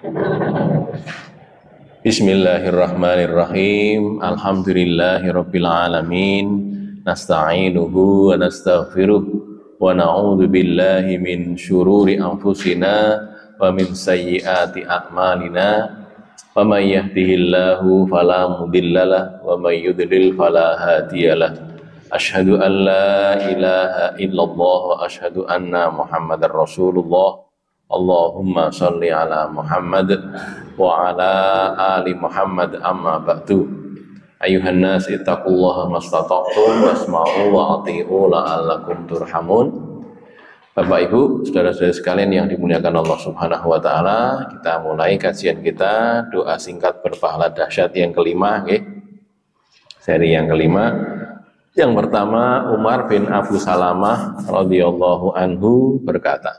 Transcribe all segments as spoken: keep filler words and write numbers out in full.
Bismillahirrahmanirrahim. Alhamdulillahirabbil alamin. Nasta'inuhu wa nastaghfiruh wa na'udzu billahi min syururi anfusina wa min sayyiati a'malina. Wa may yahdihillahu fala mudhillalah wa may yudlil fala hadiyalah. Asyhadu an la ilaha illallah wa asyhadu anna Muhammadar Rasulullah. Allahumma sholli ala Muhammad wa ala ali Muhammad, amma ba'du. Ayuhan nas ittaqullaha mastata'tum wasma'u wa ati'u la'allakum turhamun. Bapak Ibu, saudara-saudara sekalian yang dimuliakan Allah Subhanahu wa taala, kita mulai kajian kita doa singkat berpahala dahsyat yang kelima, okay? Seri yang kelima. Yang pertama, Umar bin Abu Salamah radhiyallahu anhu berkata,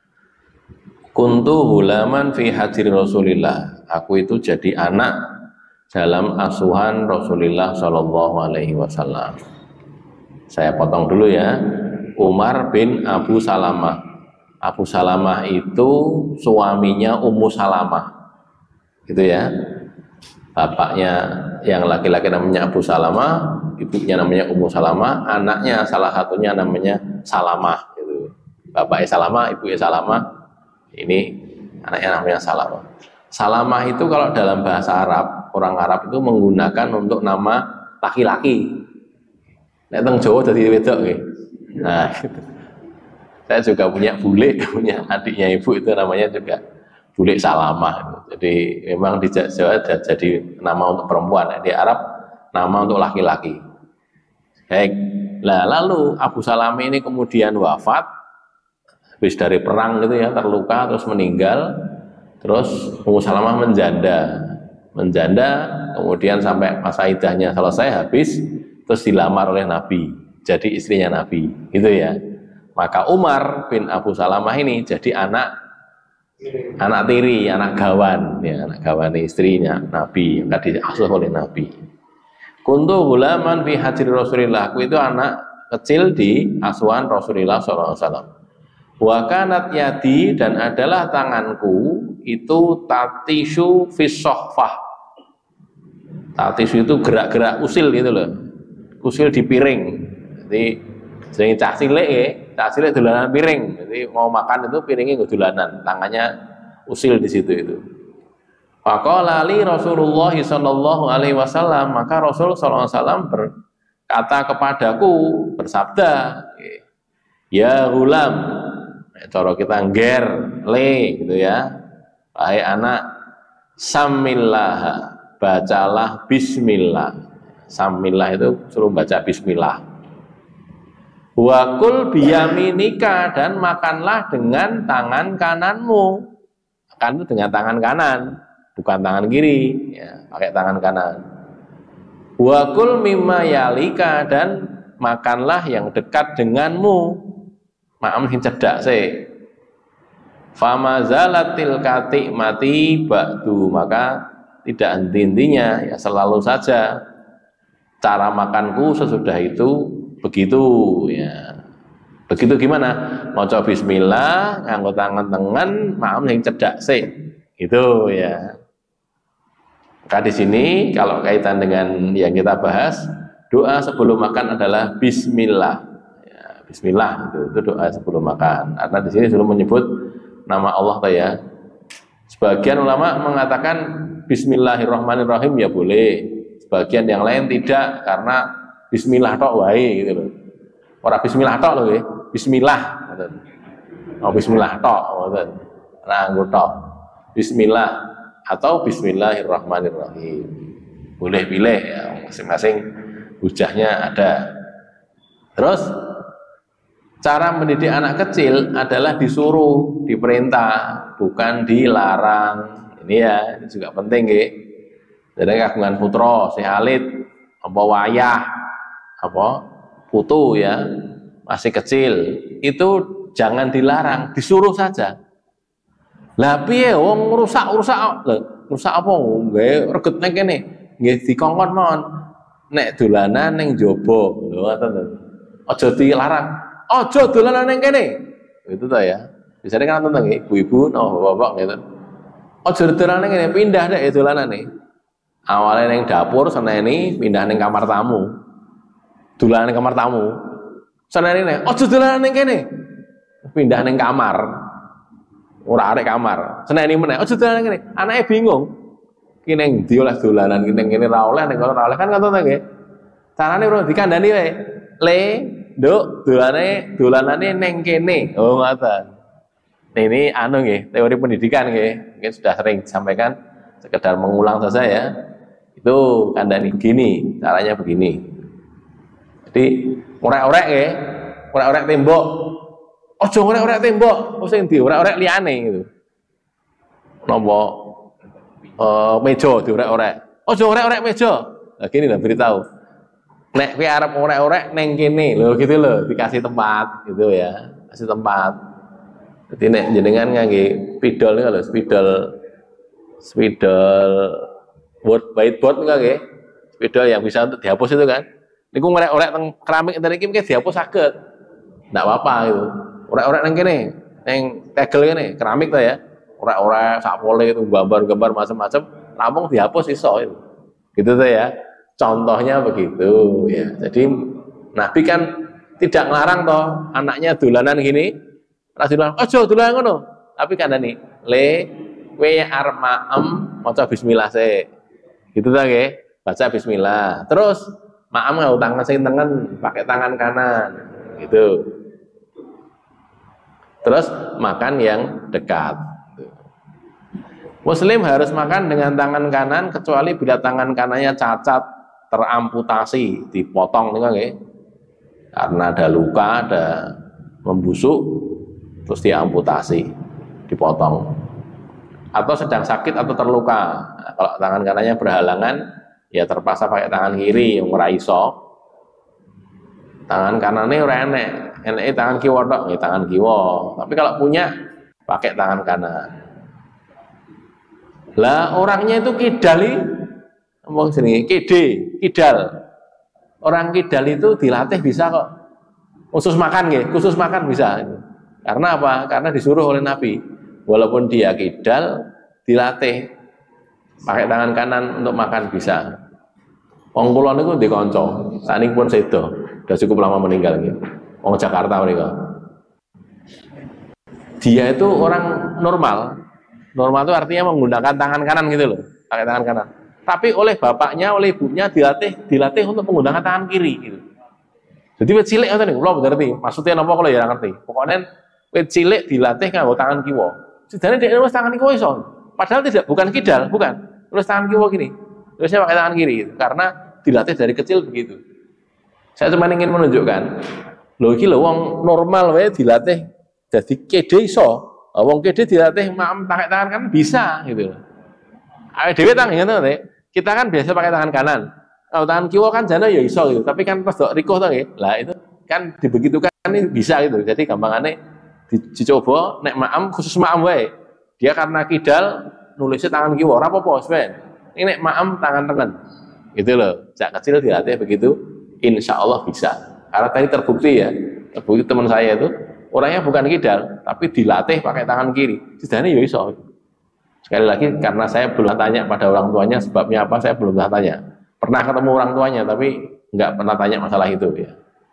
kuntu hulaman fi hajri Rasulillah. Aku itu jadi anak dalam asuhan Rasulullah Shallallahu Alaihi Wasallam. Saya potong dulu ya. Umar bin Abu Salamah. Abu Salamah itu suaminya Ummu Salamah, gitu ya. Bapaknya yang laki-laki namanya Abu Salamah, ibunya namanya Ummu Salamah, anaknya salah satunya namanya Salamah. Gitu. Bapaknya Salamah, ibunya Salamah. Ini anaknya namanya Salamah. Salamah itu kalau dalam bahasa Arab, orang Arab itu menggunakan untuk nama laki-laki. Nek teng Jawa dadi wedok nggih. Nah, gitu. Saya juga punya bule, punya adiknya ibu itu namanya juga bule Salamah. Jadi memang di Jawa jadi nama untuk perempuan, di Arab nama untuk laki-laki. Baik. Nah, lalu Abu Salamah ini kemudian wafat habis dari perang gitu ya, terluka terus meninggal. Terus Ummu Salamah menjanda. Menjanda kemudian sampai masa iddahnya selesai habis terus dilamar oleh Nabi. Jadi istrinya Nabi, gitu ya. Maka Umar bin Abu Salamah ini jadi anak anak tiri, anak gawan, ya, anak gawan istrinya Nabi, yang diasuh oleh Nabi. Kuntu hulaman fi hajri Rasulillah. Aku itu anak kecil di asuhan Rasulullah shallallahu alaihi wasallam. Wa kanat yadi, dan adalah tanganku itu tatisu fis sohfah. Tatisu itu gerak-gerak usil gitu loh. Usil di piring. Jadi sering cah cilik ya, cah cilik dolanan piring. Jadi mau makan itu piringnya nggak dolanan, tangannya usil di situ itu. Faqala li Rasulullah sallallahu alaihi wasallam, maka Rasul sallallahu alaihi wasallam berkata kepadaku, bersabda, ya gulam, cara kita ngger le gitu ya, wahai anak, samillah, bacalah bismillah. Samillah itu suruh baca bismillah. Wakul biyaminika, dan makanlah dengan tangan kananmu. Makan itu dengan tangan kanan, bukan tangan kiri, ya, pakai tangan kanan. Wakul mimma yalika, dan makanlah yang dekat denganmu. Maam sing cedak sih. Fama zalatil kati mati ba'du, maka tidak henti-hentinya, ya selalu saja cara makanku sesudah itu begitu, ya. Begitu gimana? Maca bismillah, nganggo tangan tengen, maam sing cedak sih. Itu ya. Maka di sini kalau kaitan dengan yang kita bahas, doa sebelum makan adalah bismillah. Bismillah itu, itu doa sebelum makan. Karena di sini sudah menyebut nama Allah ya. Sebagian ulama mengatakan bismillahirrahmanirrahim ya boleh. Sebagian yang lain tidak, karena bismillah tok wae gitu loh. Ora bismillah tok lho nggih. Bismillah ngoten. Oh bismillah tok ngoten. Ora nggo tok. Bismillah atau bismillahirrahmanirrahim. Boleh pilih ya, masing-masing hujahnya ada. Terus cara mendidik anak kecil adalah disuruh, diperintah, bukan dilarang. Ini ya, ini juga penting nggih. Jadi kagungan putra, si alit, apa wayah, apa putu ya, masih kecil, itu jangan dilarang, disuruh saja. Lah piye wong rusak-rusak, rusak apa? Nggih reget ning kene, nggih dikongkon mawon. Nek dolanan ning jaba, lho ngoten. Aja dilarang. Aja dolanan ning kene. Itu ta ya. Biasanya kan nonton nggih, ibu-ibu, no, bapak-bapak gitu. Ojo dolane ngene, pindah deh dolanane. Awalnya neng dapur, seneni pindah neng kamar tamu. Dolan neng kamar tamu. Seneni nih, ojo dolan neng kene. Pindah neng kamar. Ora arek kamar. Seneni meneh, ojo dolan neng kene. Anake bingung. Ki neng ndi oleh dolanan, ki neng kene ra oleh, neng kono ra oleh kan ngono nggih. Carane ora dikandani wae. Le, Nduk, dolane dolanane neng kene. Oh, ngoten. Ini anu nggih, teori pendidikan nggih. Mungkin sudah sering disampaikan, sekedar mengulang saja ya. Itu kandani begini, caranya begini. Jadi orek-orek nggih, orek-orek tembok. Ojo orek-orek tembok, oh sing ndi orek-orek liyane gitu. Napa eh meja diorek-orek. Ojo orek-orek meja. Nah gini lah beritahu. Nek kowe arep orek-orek neng kene lho gitu lho, dikasih tempat gitu ya. Kasih tempat. Jadi nek jenengan ngangge spidol niku lho, spidol spidol board whiteboard niku nggih. Spidol yang bisa untuk dihapus itu kan. Niku ngorek-orek teng keramik enten iki mungkin dihapus saged. Ndak apa-apa gitu. Orek-orek nang kene, nang tegel kene, keramik to ya. Orek-orek sak pole itu gambar-gambar macam-macam, lampung dihapus iso itu. Gitu tuh ya. Contohnya begitu ya. Jadi Nabi kan tidak ngelarang toh anaknya dolanan gini. Rasulullah, ojo dolanan ngono. Tapi kandhani, le kowe arep maem maca bismillah sik. Gitu ta nggih? Baca bismillah. Terus maem nggo tangan sing tengen pakai tangan kanan. Gitu. Terus makan yang dekat. Muslim harus makan dengan tangan kanan kecuali bila tangan kanannya cacat, teramputasi, dipotong nih nggih. Karena ada luka, ada membusuk, terus diamputasi, dipotong. Atau sedang sakit atau terluka. Nah, kalau tangan kanannya berhalangan, ya terpaksa pakai tangan kiri yang ora iso. Tangan kanannya ora enek, enek tangan kiwa tok, ya tangan kiwa. Tapi kalau punya pakai tangan kanan. Lah orangnya itu kidali, ngomong sini, kide, kidal. Orang kidal itu dilatih bisa kok. Khusus makan nggih, khusus makan bisa. Karena apa? Karena disuruh oleh Nabi. Walaupun dia kidal, dilatih pakai tangan kanan untuk makan bisa. Wong kula niku ndek kanca, sanipun sedo, sudah cukup lama meninggal gitu. Wong Jakarta mereka. Dia itu orang normal. Normal itu artinya menggunakan tangan kanan gitu loh, pakai tangan kanan. Tapi oleh bapaknya, oleh ibunya dilatih, dilatih untuk menggunakan tangan kiri gitu. Jadi wit cilik ngoten niku, kula mboten ngerti. Maksudnya napa kula ya ora ngerti. Pokoknya wit cilik dilatih nganggo tangan kiwa. Sedane dhek nulis tangan kiwa iso. Padahal tidak, bukan kidal, bukan. Nulis tangan kiwa gini. Tulisnya pakai tangan kiri gitu. Karena dilatih dari kecil begitu. Saya cuma ingin menunjukkan, lho iki lho wong normal wae dilatih dadi kede iso. Wong kede dilatih maem pakai tangan kanan bisa gitu loh. Awake dhewe tang ngono to, kita kan biasa pakai tangan kanan. Kalau tangan kiwa kan jane ya iso gitu, tapi kan pas dok riko to nggih. Lah itu kan dibegitukan ini bisa gitu. Jadi gampangane dicoba nek maem khusus maem wae. Dia karena kidal nulisnya tangan kiwa ora apa-apa, Sven. Ini nek maem tangan tengen. Gitu loh. Sejak kecil dilatih begitu, insya Allah bisa. Karena tadi terbukti ya, terbukti teman saya itu orangnya bukan kidal, tapi dilatih pakai tangan kiri. Sedane ya iso. Sekali lagi karena saya belum tanya pada orang tuanya sebabnya apa, saya belum tanya. Pernah ketemu orang tuanya tapi nggak pernah tanya masalah itu ya.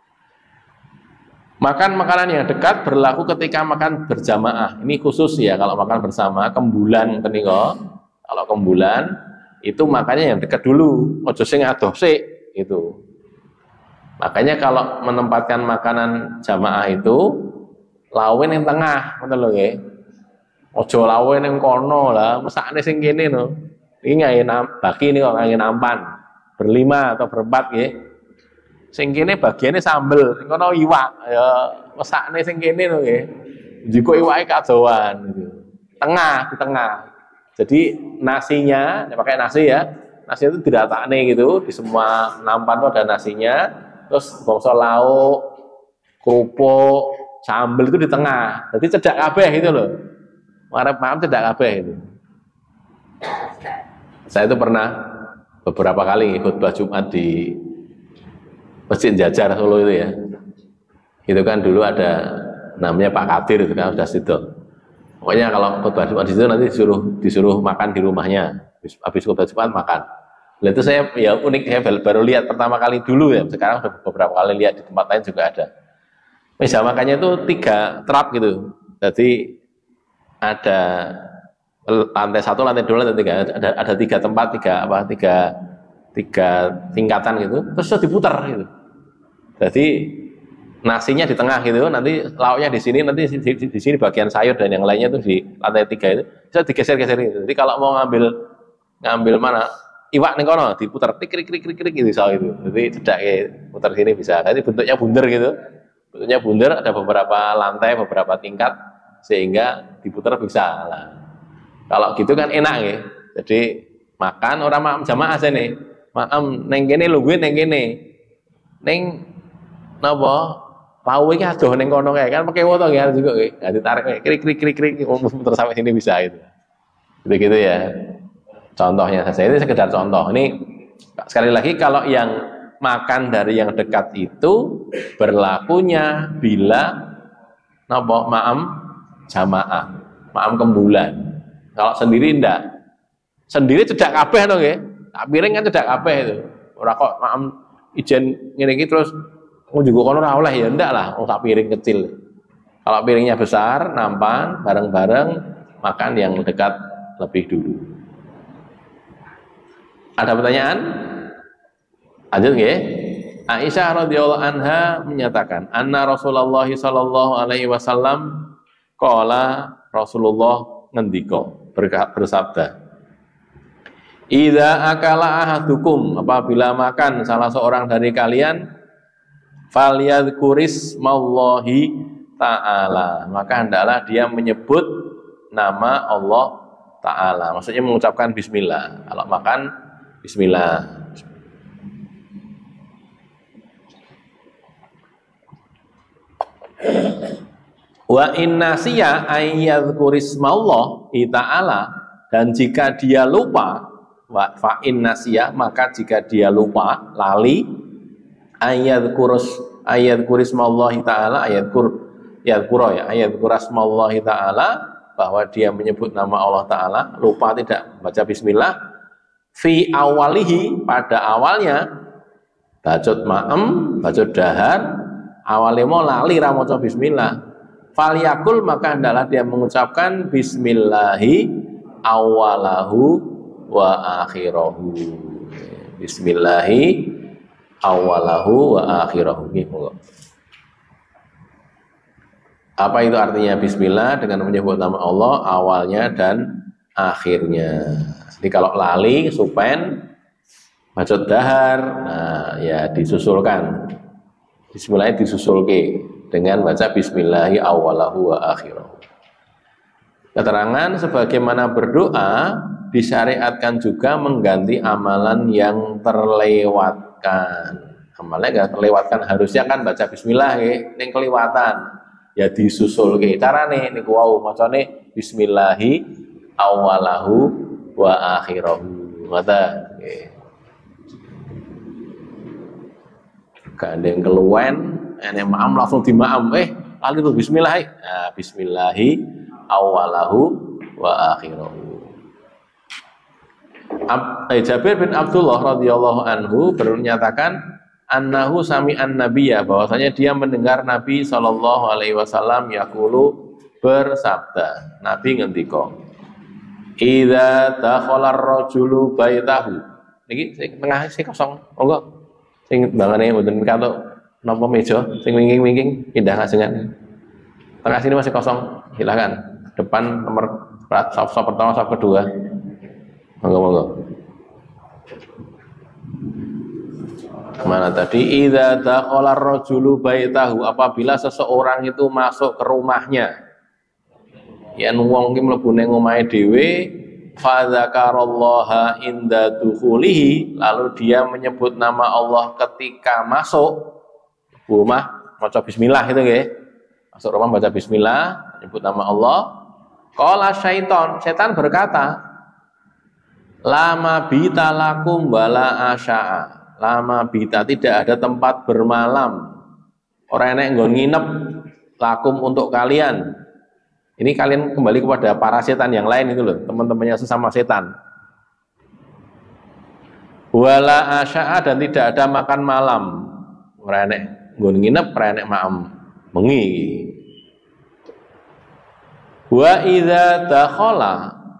Makan makanan yang dekat berlaku ketika makan berjamaah. Ini khusus ya kalau makan bersama, kembulan teniko. Kalau kembulan itu makannya yang dekat dulu, ojo sing adoh sik itu. Makanya kalau menempatkan makanan jamaah itu lawe yang tengah, ngoten lho nggih. Aja lawe ning kono lah, mesakne sing kene no. Iki nggae bagi niku nggae nampan. Berlima atau berempat nggih. Sing kene bagiane sambel, ning kono iwak. Ya mesakne sing kene no nggih. Jiko iwake kadowan gitu. Tengah, di tengah. Jadi nasinya, ya pakai nasi ya. Nasi itu diratakne gitu, di semua nampan itu ada nasinya. Terus bangsa lauk, kerupuk, sambel itu di tengah. Jadi cedak kabeh gitu loh. Ngarep maaf cedak kabeh itu. Saya itu pernah beberapa kali khutbah Jumat di Masjid Jajar Solo itu ya. Itu kan dulu ada namanya Pak Kadir itu kan sudah situ. Pokoknya kalau khutbah Jumat di situ nanti disuruh disuruh makan di rumahnya. Habis, habis khutbah Jumat makan. Nah, itu saya ya unik, saya baru lihat pertama kali dulu ya. Sekarang sudah beberapa kali lihat di tempat lain juga ada. Meja makannya itu tiga trap gitu. Jadi ada lantai satu, lantai dua, lantai tiga. Ada, ada tiga tempat, tiga apa, tiga tiga tingkatan gitu. Terus sudah diputar gitu. Jadi nasinya di tengah gitu, nanti lauknya di sini, nanti di, di, di sini bagian sayur dan yang lainnya tuh di lantai tiga itu bisa digeser-geser gitu. Jadi kalau mau ngambil ngambil mana iwak nih kono diputar krik krik krik krik krik gitu soal itu. Jadi cedak ya putar sini bisa. Jadi bentuknya bunder gitu. Bentuknya bunder, ada beberapa lantai, beberapa tingkat sehingga diputar bisa. Nah, kalau gitu kan enak ya. Jadi makan orang maam jamaah aja nih. Maam neng kene lungguhe neng kene. Neng napa? Pau iki adoh ning kono kae kan pakai woto ya juga kae. Nah, ditarik kae krik krik krik krik muter sampai sini bisa itu. Gitu-gitu ya. Contohnya saja ini sekedar contoh. Ini sekali lagi kalau yang makan dari yang dekat itu berlakunya bila napa ma'am jamaah, ma'am kembulan. Kalau sendiri ndak. Sendiri cedak kabeh to nggih. Tak piring kan cedak kabeh itu. Ora kok ma'am ijen ngene iki terus mau juga kono ora oleh ya ndak lah, wong sak piring kecil. Kalau piringnya besar, nampan bareng-bareng makan yang dekat lebih dulu. Ada pertanyaan? Lanjut nggih. Aisyah radhiyallahu anha menyatakan, anna Rasulullah sallallahu alaihi wasallam qala Rasulullah ngendika bersabda, idza akala ahadukum, apabila makan salah seorang dari kalian, falyadhkurismallahi ta'ala, maka hendaklah dia menyebut nama Allah ta'ala, maksudnya mengucapkan bismillah. Kalau makan bismillah. Wa inna siya ayyadhkurismallahi ta'ala, dan jika dia lupa, wa fa inna siya, maka jika dia lupa, lali, ayat kurus ayat kurismallahi ta'ala, ayat kur ayat kuro ya ayat kurasmallahi ta'ala, bahwa dia menyebut nama Allah ta'ala, lupa tidak baca bismillah, fi awalihi, pada awalnya, bacot ma'em, bacot dahar, awalnya mau lali ramoco bismillah, faliyakul, maka hendaklah dia mengucapkan bismillahi awalahu wa akhirahu, bismillahi awalahu wa akhirahu. Apa itu artinya bismillah? Dengan menyebut nama Allah awalnya dan akhirnya. Jadi kalau lali, supen, bacot dahar, nah ya disusulkan. Bismillah disusulke dengan baca bismillahi awalahu wa akhirahu. Keterangan sebagaimana berdoa disyariatkan juga mengganti amalan yang terlewat. Amalnya gak terlewatkan, harusnya kan baca bismillah ya, ini kelewatan ya disusul ke carane niku wau macane bismillahi awalahu wa akhirahu ngoten nggih. Gandeng keluwen ene maam langsung dimaam eh lali tuh bismillah. Nah, bismillahi awalahu wa akhirahu. Jabir bin Abdullah radhiyallahu anhu bernyatakan annahu sami'an nabiyya, bahwasanya dia mendengar Nabi sallallahu alaihi wasallam yaqulu, bersabda. Nabi ngendika, idza dakhala ar-rajulu baitahu. Niki sing tengah sing kosong. Monggo. Sing bangane mboten katok napa meja sing wingking-wingking pindah lajengan. Tengah sini masih kosong. Silakan. Depan nomor saf pertama, saf kedua. Monggo-monggo. Mana tadi? Idza dakhala ar-rajulu baitahu, apabila seseorang itu masuk ke rumahnya. Yen wong iki mlebu ning omahe dhewe, fa dzakarallaha inda dukhulihi, lalu dia menyebut nama Allah ketika masuk rumah, maca bismillah itu nggih. Masuk rumah baca bismillah, menyebut nama Allah. Qala syaiton, setan berkata, lama bita lakum wala asya'a, lama bita, tidak ada tempat bermalam, orang enek nggon nginep, lakum untuk kalian, Ini kalian kembali kepada para setan yang lain itu loh, teman-temannya sesama setan. Wala asya'a, dan tidak ada makan malam. Renek nggon nginep, renek maem bengi. Wa idza dakhala,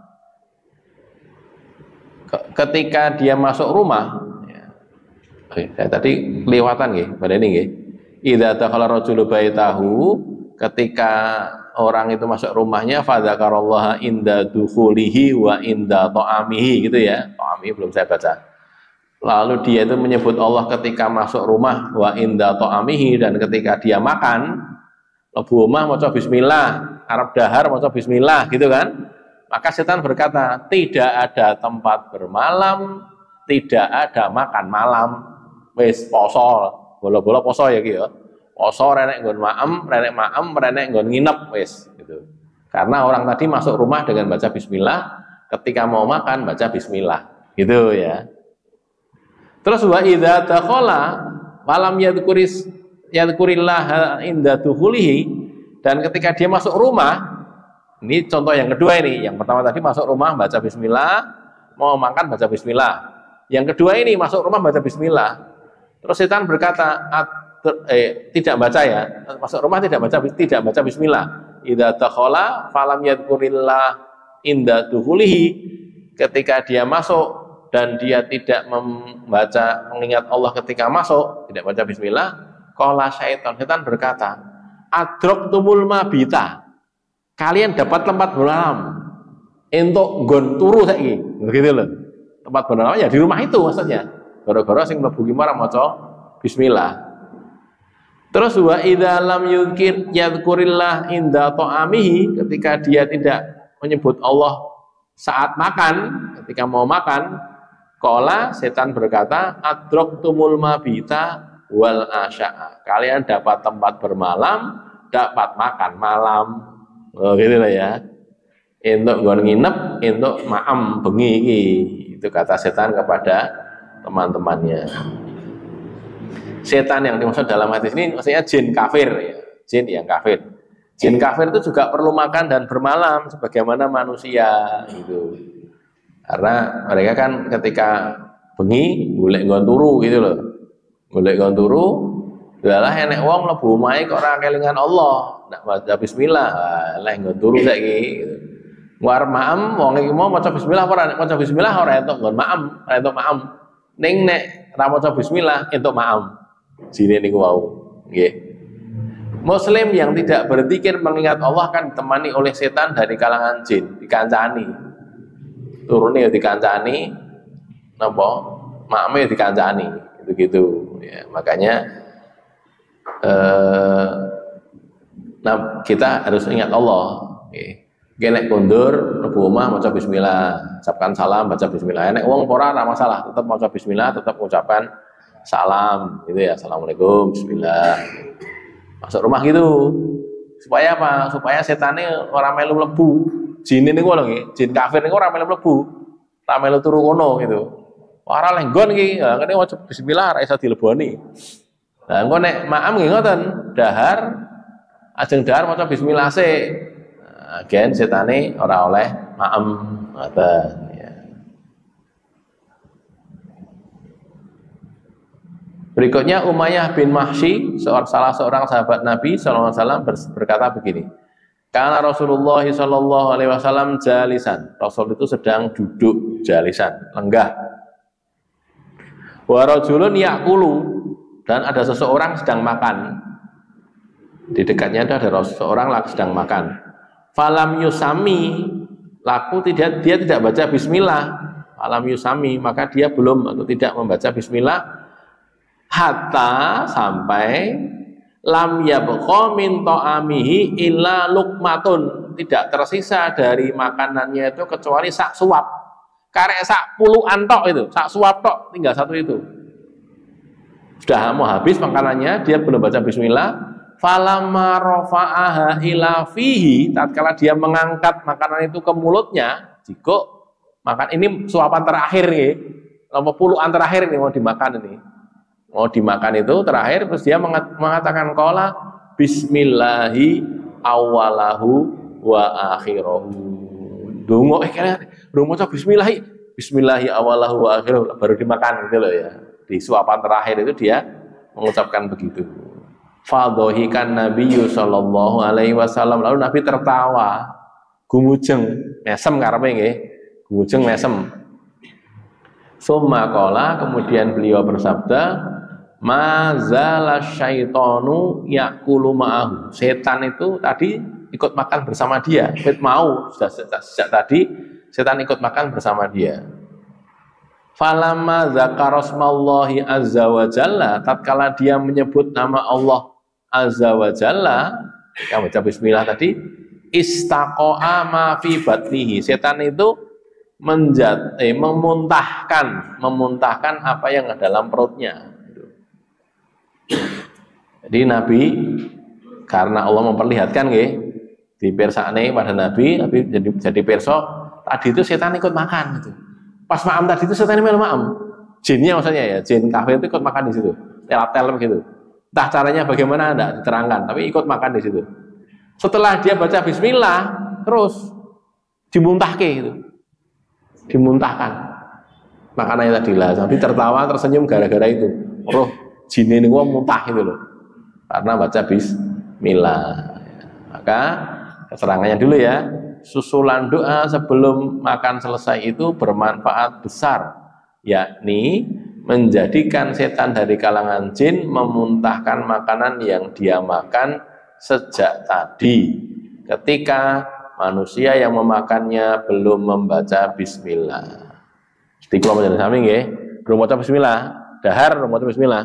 ketika dia masuk rumah, ya. Oke, saya tadi kelewatan nggih, pada ini nggih. Idza dakhala rajulu baitahu, ketika orang itu masuk rumahnya, fadzakarallaha inda dukhulihi wa inda ta'amihi, gitu ya. Ta'amihi belum saya baca. Lalu dia itu menyebut Allah ketika masuk rumah, wa inda ta'amihi, dan ketika dia makan, lebu omah maca bismillah, arep dahar maca bismillah, gitu kan. Maka setan berkata, tidak ada tempat bermalam, tidak ada makan malam, wis poso, bola-bola poso ya gitu. Poso renek nggon maem, renek maem, renek nggon nginep, wis gitu. Karena orang tadi masuk rumah dengan baca bismillah, ketika mau makan baca bismillah, gitu ya. Terus wa idza dakhala walam yadhkuris yadhkurillah inda dukhulihi, dan ketika dia masuk rumah, ini contoh yang kedua ini. Yang pertama tadi masuk rumah baca bismillah, mau makan baca bismillah. Yang kedua ini masuk rumah baca bismillah. Terus setan berkata, eh, tidak baca ya, masuk rumah tidak baca tidak baca bismillah. Idza dakhala falam yadhkurillah inda dukhulihi, ketika dia masuk dan dia tidak membaca mengingat Allah ketika masuk, tidak baca bismillah, qala syaitan, setan berkata, adraktumul mabita, kalian dapat tempat bermalam entuk nggon turu saiki, begitu loh. Tempat bermalam ya di rumah itu maksudnya. Gara-gara sing mlebu ki marang maca bismillah. Terus wa idza lam yuzkir yadhkurillah inda ta'amihi, ketika dia tidak menyebut Allah saat makan, ketika mau makan, qala, setan berkata, adraktumul mabita wal asya'a, kalian dapat tempat bermalam, dapat makan malam. Oh, gitu lah ya. Entuk nggon nginep, entuk maem bengi iki. Itu kata setan kepada teman-temannya. Setan yang dimaksud dalam hadis ini maksudnya jin kafir ya. Jin yang kafir. Jin kafir itu juga perlu makan dan bermalam sebagaimana manusia gitu. Karena mereka kan ketika bengi golek nggon turu gitu loh. Golek nggon turu, dalah enek wong mlebu omahe kok ora kelingan Allah, ndak maca bismillah, leh nggon turu saiki gitu. War maem wong iki mau maca bismillah ora, nek maca bismillah ora entuk nggon maem, ora entuk maem. Ning nek ora maca bismillah entuk maem. Jine niku wau, nggih. Muslim yang tidak berzikir mengingat Allah kan ditemani oleh setan dari kalangan jin, dikancani. Turunnya dikancani, napa? Maeme dikancani, gitu-gitu. Ya, makanya eh, nah, kita harus ingat Allah. Genek kondur, lebu omah maca bismillah, ucapkan salam, baca bismillah. Nek wong ora ora masalah, tetap maca bismillah, tetap ucapkan salam, gitu ya. Assalamualaikum, bismillah. Masuk rumah gitu. Supaya apa? Supaya setannya ora melu mlebu. Jin ini kok lho nggih, jin kafir niku ora melu mlebu. Ora melu turu kono gitu. Ora lenggon iki, ha kene waca bismillah ora iso dileboni. Lah engko nek maam nggih ngoten, dahar ajeng dahar maca bismillah sik. Nah, gen setane ora oleh maem ngoten ya. Berikutnya Umayyah bin Mahsyi, seorang salah seorang sahabat Nabi sallallahu alaihi wasallam berkata begini. Karena Rasulullah Shallallahu Alaihi Wasallam jalisan, Rasul itu sedang duduk jalisan, lenggah. Warajulun yakulu, dan ada seseorang sedang makan. Di dekatnya ada seseorang lagi sedang makan. Falam yusami, laku tidak dia tidak baca Bismillah. Falam yusami, maka dia belum atau tidak membaca Bismillah. Hatta sampai lam yabqa min ta'amihi illa luqmatun, tidak tersisa dari makanannya itu kecuali sak suap, karek sak puluhan tok itu, sak suap tok, tinggal satu itu. Sudah mau habis makanannya, dia belum baca bismillah. Falamma rafa'aha ila fihi, tatkala dia mengangkat makanan itu ke mulutnya, jika makan ini suapan terakhir nih, nomor puluhan terakhir ini mau dimakan ini. Mau dimakan itu terakhir, terus dia mengatakan qala bismillahi awalahu wa akhirahu. Donga eh kene durung maca bismillah. Bismillahi awalahu wa akhirahu baru dimakan gitu loh ya. Di suapan terakhir itu dia mengucapkan begitu. Fadhahikan Nabiyyu sallallahu alaihi wasallam, lalu Nabi tertawa, gumujeng, mesem karepe nggih. Gumujeng mesem. Summa qala, kemudian beliau bersabda, mazala syaitanu yakulu ma'ahu. Setan itu tadi ikut makan bersama dia. Fit mau sejak, sejak tadi setan ikut makan bersama dia. Falamma zakarasmallahi azza wa jalla, tatkala dia menyebut nama Allah azza wa jalla, yang baca bismillah tadi, istaqa'a ma fi batnihi. Setan itu menjat, eh, memuntahkan, memuntahkan apa yang ada dalam perutnya. Jadi Nabi karena Allah memperlihatkan nggih di persane pada Nabi, Nabi jadi jadi perso, tadi itu setan ikut makan gitu. Pas ma'am tadi itu setan melu ma'am. Jinnya maksudnya ya, jin kafir itu ikut makan di situ. Tel-tel begitu. Entah caranya bagaimana enggak diterangkan, tapi ikut makan di situ. Setelah dia baca bismillah, terus dimuntahke gitu. Dimuntahkan makanannya tadi lah. Tapi tertawa tersenyum gara-gara itu. Roh jin ini gua muntah itu loh. Karena baca bismillah. Maka keterangannya dulu ya. Susulan doa sebelum makan selesai itu bermanfaat besar, yakni menjadikan setan dari kalangan jin memuntahkan makanan yang dia makan sejak tadi ketika manusia yang memakannya belum membaca bismillah. Jadi kalau menjadi sami nggih, belum baca bismillah, dahar belum baca bismillah.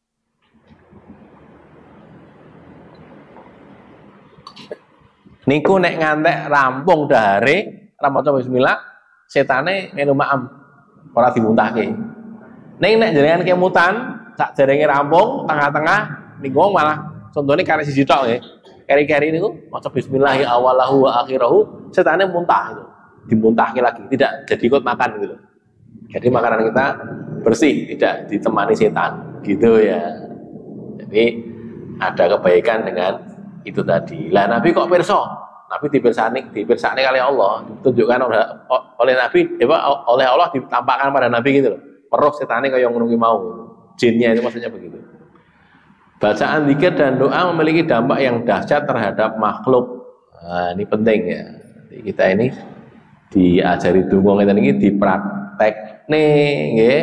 Niku nek ngantek rampung dahare ora maca bismillah, setane melu ma'am ora dimuntahke. Ning nek jenengan kemutan sak derenge rampung tengah-tengah niku malah contone karek siji tok nggih. Keri-keri niku maca bismillah ya awalahu wa akhirahu, setane muntah itu. Dimuntahke lagi, tidak jadi ikut makan gitu. Jadi makanan kita bersih, tidak ditemani setan gitu ya. Jadi ada kebaikan dengan itu tadi. Lah Nabi kok pirsa? Nabi dipirsani, dipirsani kali Allah, ditunjukkan oleh, oleh Nabi, ya, oleh Allah ditampakkan pada Nabi gitu loh. Perut setane kaya ngono mau. Jinnya itu maksudnya begitu. Bacaan zikir dan doa memiliki dampak yang dahsyat terhadap makhluk. Nah, ini penting ya. Jadi kita ini diajari donga ngeten iki dipraktekne nggih.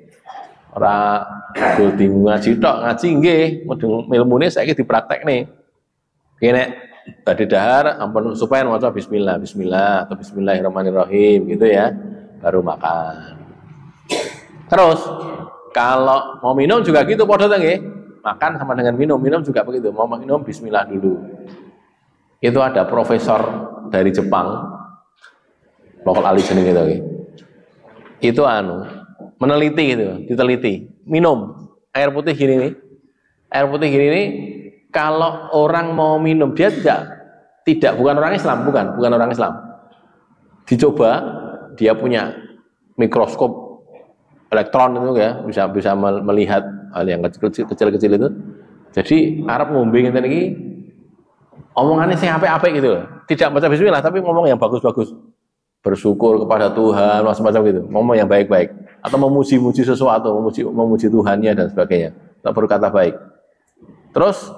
Ora kudu ngaji tok, ngaji nggih, ilmune saiki dipraktekne. Kene tadi dahar ampun supaya maca bismillah, bismillah atau bismillahirrahmanirrahim gitu ya, baru makan. Terus kalau mau minum juga gitu padha nggih. Makan sama dengan minum, minum juga begitu. Mau minum bismillah dulu. Itu ada profesor dari Jepang, lokal ali jeneng gitu nggih. Itu anu, meneliti gitu, diteliti. Minum air putih gini nih. Air putih gini nih, kalau orang mau minum dia tidak tidak bukan orang Islam, bukan, bukan orang Islam. Dicoba, dia punya mikroskop elektron itu ya, bisa bisa melihat hal yang kecil-kecil itu. Jadi Arab ngombe ngene iki omongannya sing apik-apik gitu loh. Tidak baca bismillah tapi ngomong yang bagus-bagus. Bersyukur kepada Tuhan, macam-macam gitu. Ngomong yang baik-baik atau memuji-muji sesuatu, memuji memuji Tuhannya dan sebagainya. Tak berkata baik. Terus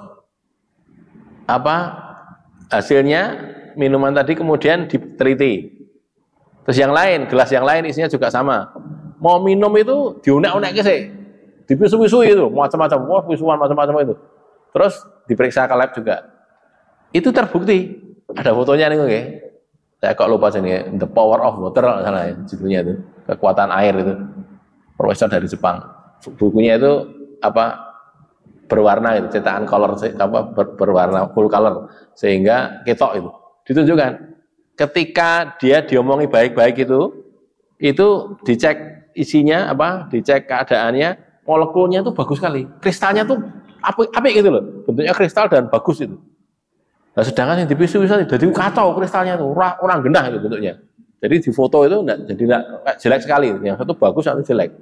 apa hasilnya? Minuman tadi kemudian diteliti. Terus yang lain, gelas yang lain isinya juga sama. Mau minum itu diunek-unek sih, dipisu-pisu itu, macam-macam, wah pisuan macam-macam itu. Terus diperiksa ke lab juga. Itu terbukti. Ada fotonya nih, oke. Saya kok lupa sini, The Power of Water sana ya, judulnya itu, kekuatan air itu. Profesor dari Jepang. Bukunya itu apa? Berwarna itu, cetakan color apa ber, berwarna full color sehingga ketok itu. Ditunjukkan. Ketika dia diomongi baik-baik itu, itu dicek isinya apa, dicek keadaannya, molekulnya itu bagus sekali, kristalnya tuh apik gitu loh, bentuknya kristal dan bagus itu. Nah sedangkan yang dipisu-pisu jadi kacau kristalnya tuh, orang, orang genah itu bentuknya. Jadi di foto itu enggak, jadi enggak, jelek sekali, yang satu bagus, yang satu jelek.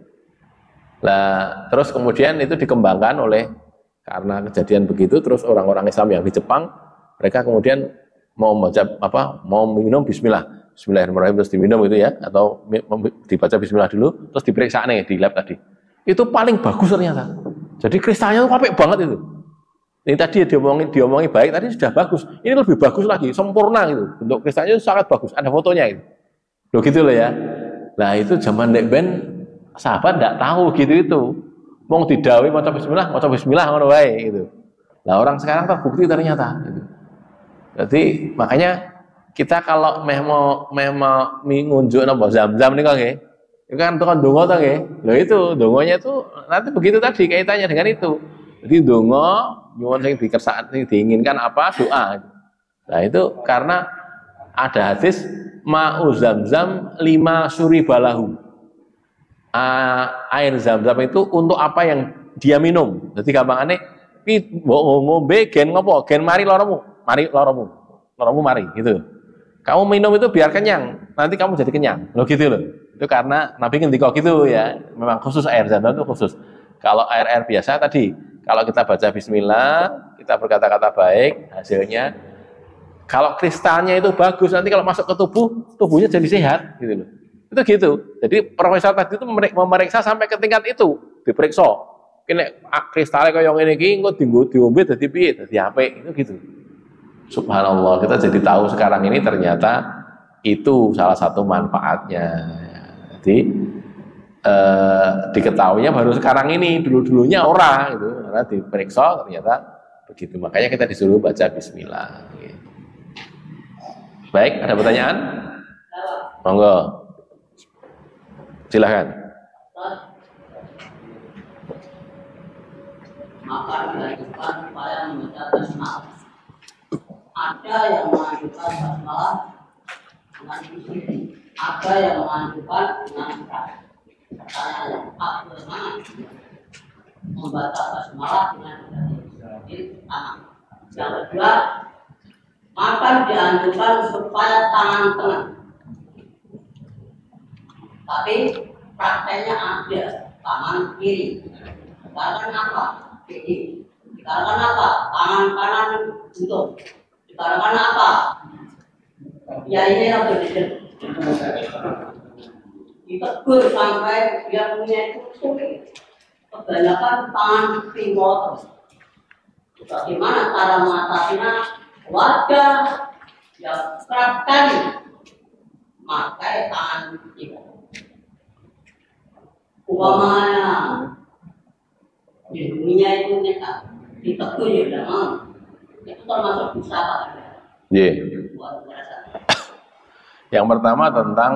Nah terus kemudian itu dikembangkan oleh, karena kejadian begitu, terus orang-orang Islam yang di Jepang, mereka kemudian mau baca apa, mau minum bismillah, bismillahirrahmanirrahim terus diminum itu ya, atau dibaca bismillah dulu terus diperiksa nih di lab tadi. Itu paling bagus ternyata. Jadi kristalnya itu apik banget itu. Ini tadi diomongi diomongi baik tadi sudah bagus. Ini lebih bagus lagi, sempurna gitu. Bentuk kristalnya itu sangat bagus. Ada fotonya itu. Loh gitu loh ya. Nah itu zaman dek ben sahabat enggak tahu gitu itu. Mau didhawuhi maca bismillah, maca bismillah ngono wae gitu. Nah orang sekarang terbukti ternyata gitu. Jadi makanya kita kalau meh mau meh mau ngunjuk napa Zam-Zam niku nggih. Itu kan tukang donga to nggih. Lho itu donganya itu nanti begitu tadi kaitannya dengan itu. Jadi donga nyuwun sing dikersakake diinginkan apa doa. Nah itu karena ada hadis ma'u Zam-Zam lima suri balahu. Air Zam-Zam itu untuk apa yang dia minum. Jadi gampangane pi ngombe gen ngopo? Gen mari loromu, mari loromu. Loromu mari gitu. Kamu minum itu biar kenyang, nanti kamu jadi kenyang. Loh gitu loh. Itu karena Nabi ngendika gitu ya. Memang khusus air Zam-Zam itu khusus. Kalau air-air biasa tadi, kalau kita baca bismillah, kita berkata-kata baik, hasilnya kalau kristalnya itu bagus, nanti kalau masuk ke tubuh, tubuhnya jadi sehat gitu loh. Itu gitu. Jadi profesor tadi itu memeriksa sampai ke tingkat itu, diperiksa. Kene kristalnya kayak yang ini iki engko dienggo diombe dadi piye? Dadi apik. Itu gitu. Subhanallah, kita jadi tahu sekarang ini ternyata itu salah satu manfaatnya. Jadi eh, diketahuinya baru sekarang ini, dulu-dulunya ora gitu. Karena diperiksa ternyata begitu. Makanya kita disuruh baca bismillah. Gitu. Baik, ada pertanyaan? Monggo. Silakan. Maka dilanjutkan supaya membaca basmalah. Ada yang mengajukan basmalah dengan bismillah, ada yang mengajukan dengan keras. Pertanyaan bagaimana membaca basmalah dengan bismillah? Yang kedua, maka dianjurkan supaya tangan tengah. Tapi prakteknya ada tangan kiri. Sekarang apa? Kiri. Sekarang apa? Tangan kanan untuk. Sekarang apa? Ya ini yang berbeda. Ditegur sampai dia punya itu sulit. Kebanyakan tangan timur. Bagaimana cara mengatasinya? Wadah yang kerap kali pakai tangan timur. Umpamanya di dunia itu kita ditegur ya udah mau. Itu termasuk dosa Pak. Iya. Yang pertama tentang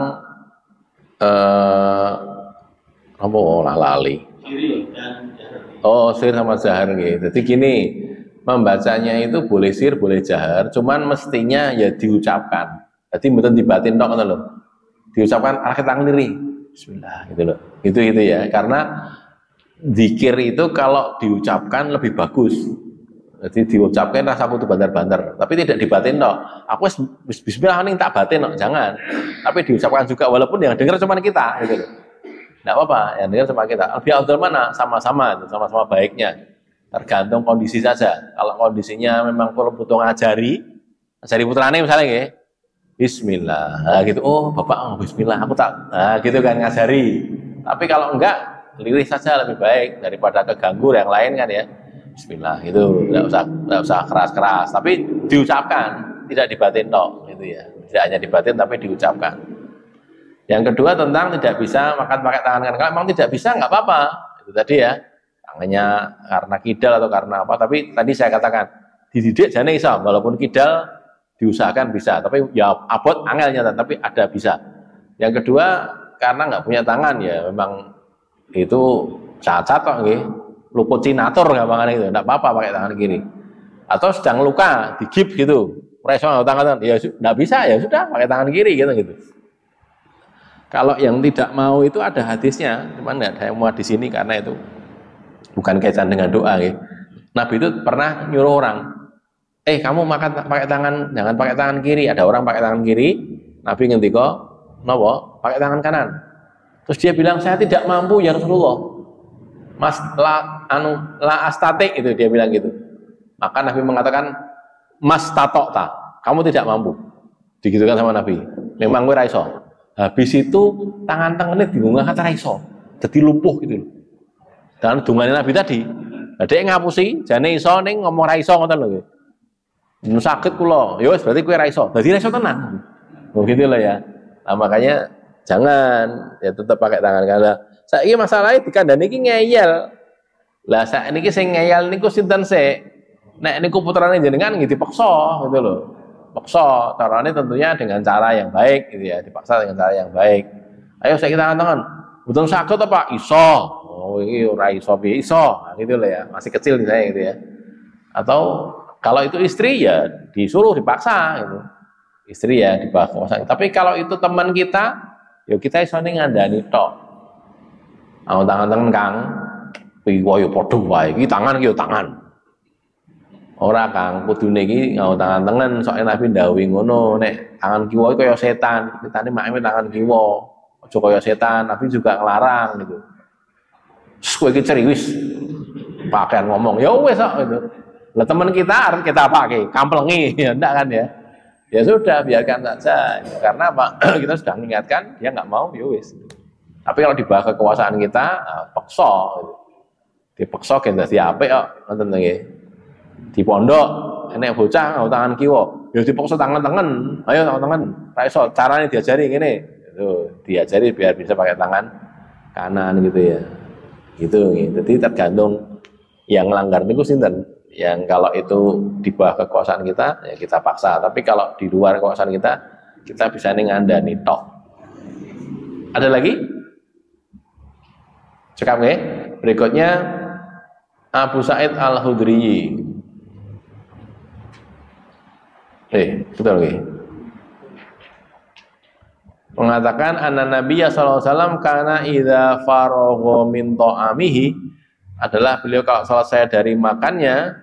eh apa olah lali. Oh, sir sama jahar gitu. Jadi gini, membacanya itu boleh sir, boleh jahar, cuman mestinya ya diucapkan. Jadi mboten dibatin tok ngono lho. Diucapkan akhir tangan kiri. Bismillah gitu loh. Itu itu ya, karena zikir itu kalau diucapkan lebih bagus. Jadi diucapkan rasa kudu banter-banter, tapi tidak dibatin tok. Aku wis bismillah ning tak batin tok, jangan. Tapi diucapkan juga walaupun yang dengar cuma kita gitu loh. Enggak apa-apa, yang dengar cuma kita. Lebih afdal mana? Sama-sama, sama-sama baiknya. Tergantung kondisi saja. Kalau kondisinya memang perlu butuh ngajari, ngajari putrane misalnya nggih. Bismillah. Nah, gitu. Oh, Bapak oh, bismillah, aku tak. Nah, gitu kan ngajari. Tapi kalau enggak, lirih saja lebih baik daripada keganggu yang lain kan ya. Bismillah itu enggak usah enggak usah keras-keras, tapi diucapkan, tidak dibatin tok gitu ya. Tidak hanya dibatin tapi diucapkan. Yang kedua tentang tidak bisa makan pakai tangan kanan. Kalau memang tidak bisa enggak apa-apa. Itu tadi ya. Tangannya karena kidal atau karena apa, tapi tadi saya katakan dididik jane iso, walaupun kidal diusahakan bisa, tapi ya abot angelnya tapi ada bisa. Yang kedua karena nggak punya tangan ya memang itu cacat kok nggih. Luput cinatur gampangannya itu, enggak apa-apa pakai tangan kiri. Atau sedang luka, digip gitu. Preso tangan ya enggak bisa ya sudah pakai tangan kiri gitu gitu. Kalau yang tidak mau itu ada hadisnya, cuman enggak saya mau di sini karena itu bukan kaitan dengan doa ya. Nabi itu pernah nyuruh orang, "Eh, kamu makan pakai tangan, jangan pakai tangan kiri." Ada orang pakai tangan kiri, Nabi ngendika, "Napa? Pakai tangan kanan." Terus dia bilang, "Saya tidak mampu ya Rasulullah." Mas la anu la astatik itu dia bilang gitu. Maka Nabi mengatakan mas tatokta. kamu tidak mampu. Digitukan sama Nabi. Memang gue raiso. Habis itu tangan tangannya diunggah kata raiso. Jadi lumpuh gitu. Dan dungannya Nabi tadi. Ada yang ngapusi, jane iso ning ngomong raiso ngoten lho. Nu sakit kula. Ya wis berarti gue raiso. Dadi raiso tenan. Begitu lah ya. Nah, makanya jangan ya tetap pakai tangan kanan. Saiki masalahnya dikandani iki ngeyel. Lah saiki sing ngeyel niku sinten sik? Nek niku putrane jenengan nggih dipaksa gitu loh. Paksa, caranya tentunya dengan cara yang baik gitu ya, dipaksa dengan cara yang baik. Ayo saiki tangan-tangan. Betul sakit apa? Iso. Oh, ini ora iso piye iso. Nah, gitu lah ya. Masih kecil nih saya gitu ya. Atau kalau itu istri ya disuruh dipaksa gitu. Istri ya dipaksa. Tapi kalau itu teman kita, ya kita iso ning ngandani tok.เอาtangan-tangan Kang. Iki koyo padha wae. Iki tangan iki yo tangan. Ora Kang, kudune iki ngau tangan tengen, soalnya Nabi ndhawuhi ngono, nek tangan kiwa iki kaya setan, kitane makme tangan kiwa. Aja kaya setan, Nabi juga ngelarang gitu. Terus kowe iki ceriwis. Pakaian ngomong, ya wis kok gitu. Lah teman kita harus kita pakai, kamplengi, ya ndak kan ya. Ya sudah, biarkan saja. Karena apa? Kita sudah mengingatkan, dia nggak mau, ya wis. Tapi kalau di bawah kekuasaan kita, paksa gitu. Dipaksa gen dadi apik kok, ngoten nggih. Di pondok enek bocah ngau tangan kiwa ya dipaksa tangan-tangan, ayo tangan-tangan ra iso, carane diajari ngene itu diajari biar bisa pakai tangan kanan gitu ya gitu. Jadi tergantung yang melanggar niku sinten, yang kalau itu di bawah kekuasaan kita ya kita paksa, tapi kalau di luar kekuasaan kita kita bisa ning ngandani tok. Ada lagi? Cekap nggih. Berikutnya Abu Sa'id Al-Khudri. Eh, betul lagi. Mengatakan anna Nabiya sallallahu alaihi wasallam kana idza faragha min ta'amihi, adalah beliau kalau selesai dari makannya,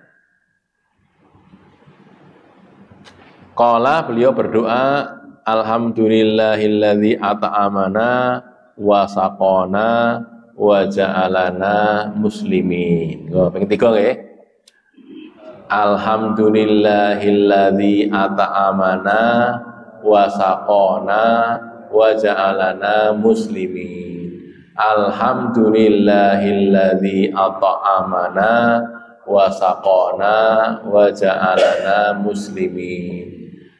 qala beliau berdoa, alhamdulillahilladzi at'amana wa saqana wa ja'alana muslimin. Oh, ping tiga nggih. Alhamdulillahilladzi at'amana wa saqana wa ja'alana muslimin. Alhamdulillahilladzi at'amana wa saqana wa ja'alana muslimin.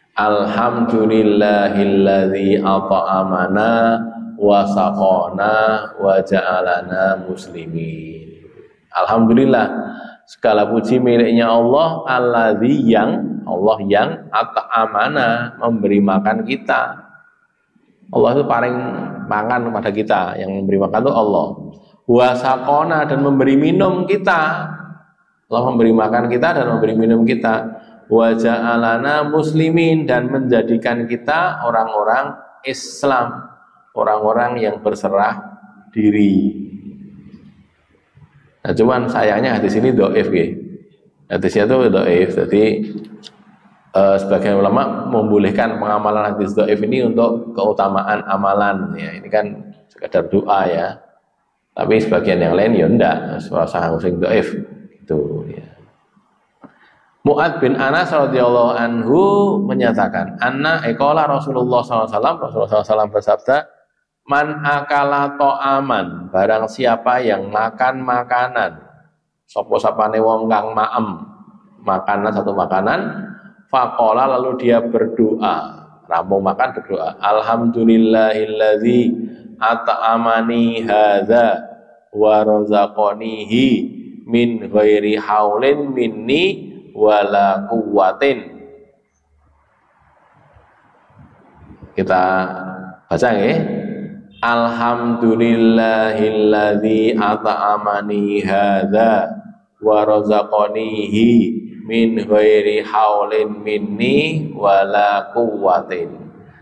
Alhamdulillahilladzi at'amana wa saqana wa ja'alana muslimin. Alhamdulillah, segala puji miliknya Allah, alladzi yang Allah yang at'amana memberi makan kita. Allah itu paling makan kepada kita, yang memberi makan itu Allah. Wa saqona, dan memberi minum kita. Allah memberi makan kita dan memberi minum kita. Wa ja'alana muslimin, dan menjadikan kita orang-orang Islam, orang-orang yang berserah diri. Nah, cuman sayangnya hadis ini dhaif nggih. Hadisnya itu dhaif. Jadi eh, sebagian ulama membolehkan pengamalan hadis dhaif ini untuk keutamaan amalan ya. Ini kan sekedar doa ya. Tapi sebagian yang lain ya ndak, rasa sing dhaif gitu ya. Mu'ad bin Anas radhiyallahu anhu menyatakan, anna iqala Rasulullah sallallahu alaihi wasallam, Rasulullah sallallahu alaihi wasallam bersabda, man akala to'aman, barang siapa yang makan makanan, sopo sapane wong kang maem makanan satu makanan, faqala, lalu dia berdoa, rampung makan berdoa, alhamdulillahilladzi at'amani hadza wa razaqanihi min ghairi haulin minni wala quwwatin. Kita baca nggih. Alhamdulillahilladzi at'amani hadza wa razaqanihi min ghairi haulin minni wala quwwatin.